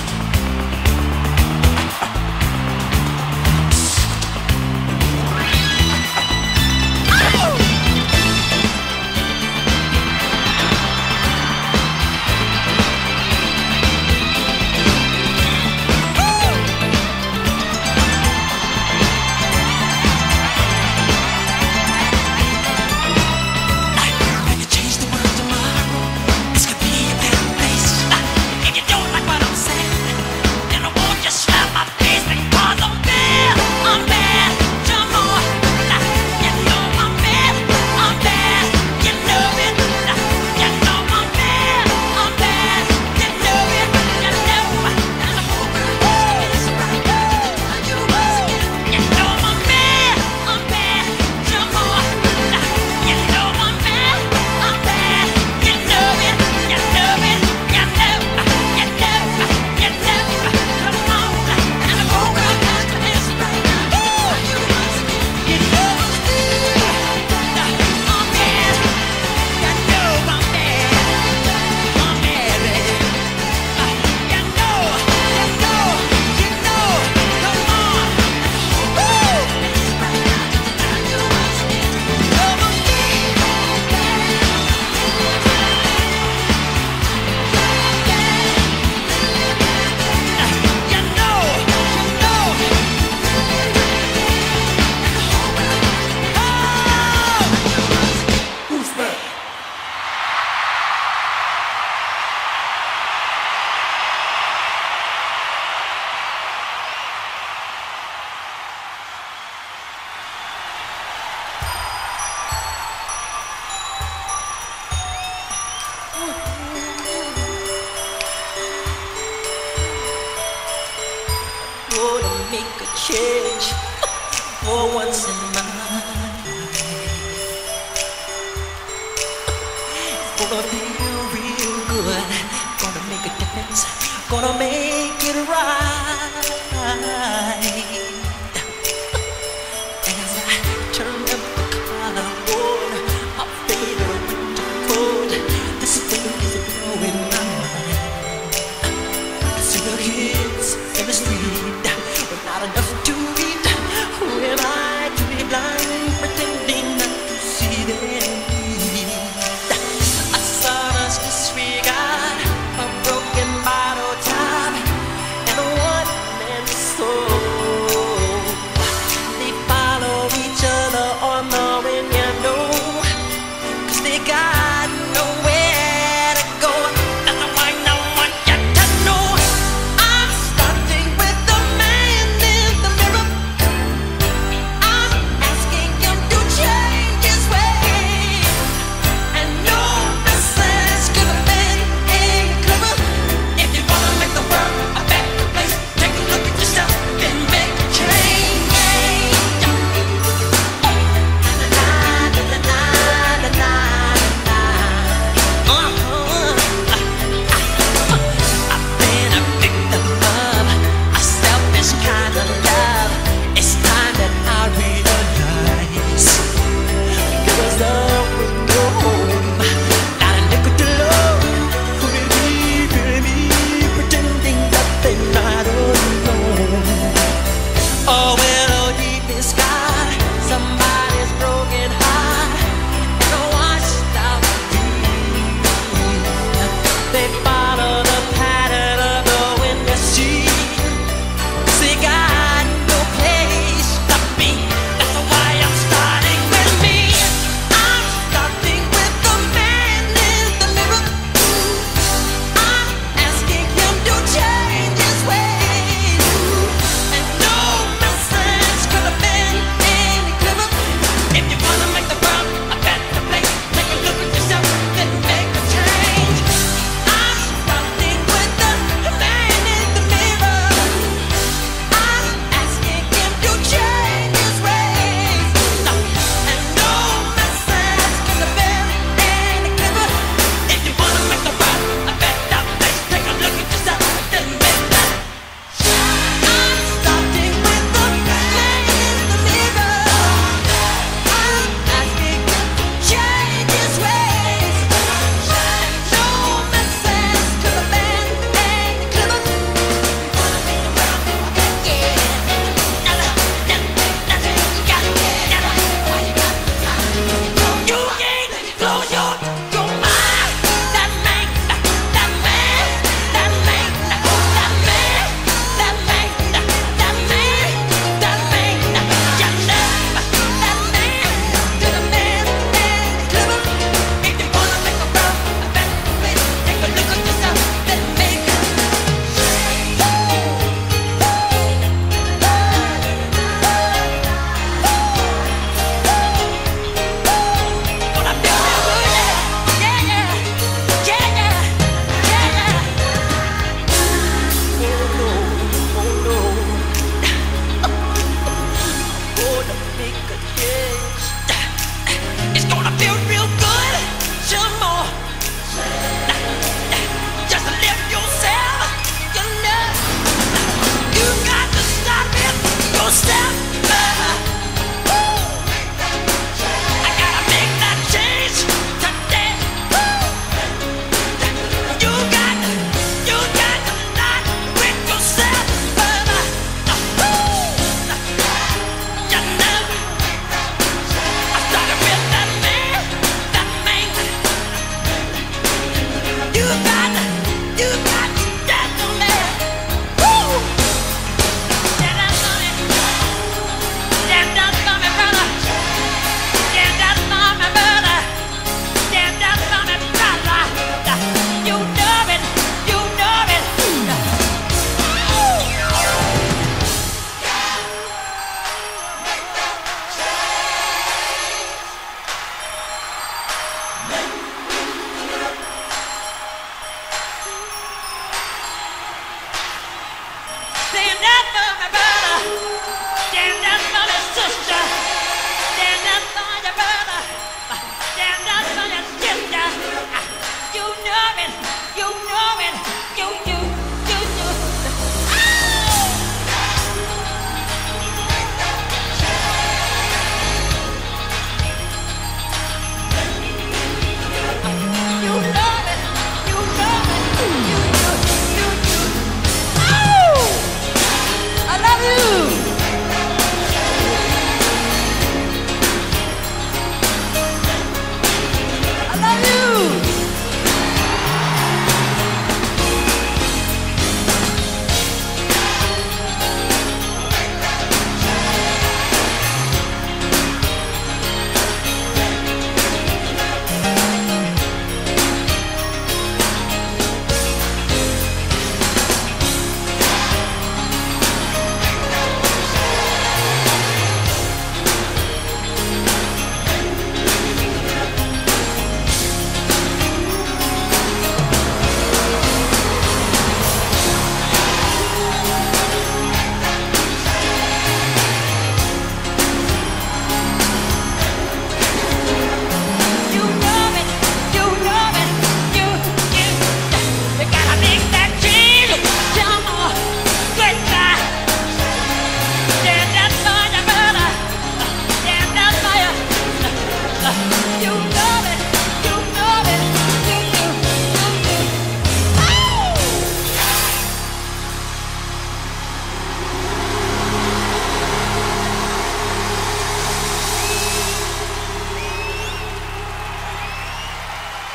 I could change the world tomorrow. This could be a better place. If you don't like what I'm saying, then I won't just slap my face because I'm bad. I'm bad. Jump on. You know I'm bad. I'm bad. You know it. You know I'm bad. I'm bad. You know it. You know. And the whole world is right now to tell you once again. You know I'm bad. I'm bad. Jump on. You know I'm bad. I'm bad. You know it. You know it. You know. You know. You know. Come on. And the whole world has to answer right now to tell you once again. You know I'm bad. I'm bad. You know I'm bad. I'm bad. You know. You know. You know. Come on. Woo! Right now to tell you once again. You know I'm bad. You know, who's bad? Gonna make a change for once in my life. Gonna feel real good. Gonna make a difference. Gonna make it right. As I turn up the collar on my favorite winter coat, this wind is blowing my mind. I see the kids in the street with not enough to eat. Who am I to be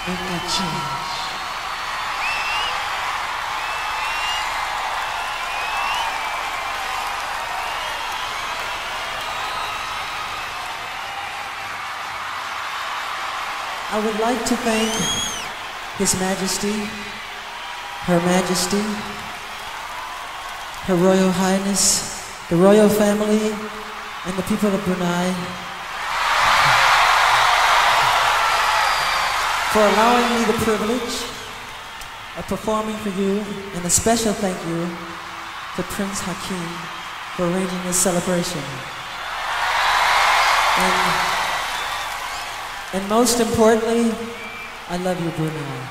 make that change. I would like to thank His Majesty, Her Majesty, Her Royal Highness, the Royal Family, and the people of Brunei for allowing me the privilege of performing for you, and a special thank you to Prince Hakeem for arranging this celebration. And most importantly, I love you, Brunei.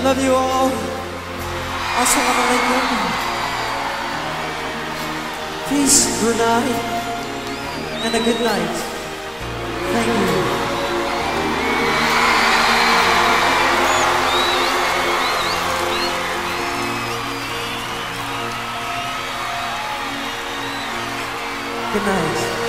love you all. Assalamualaikum. Peace, Brunei, and a good night. Thank you. Good night.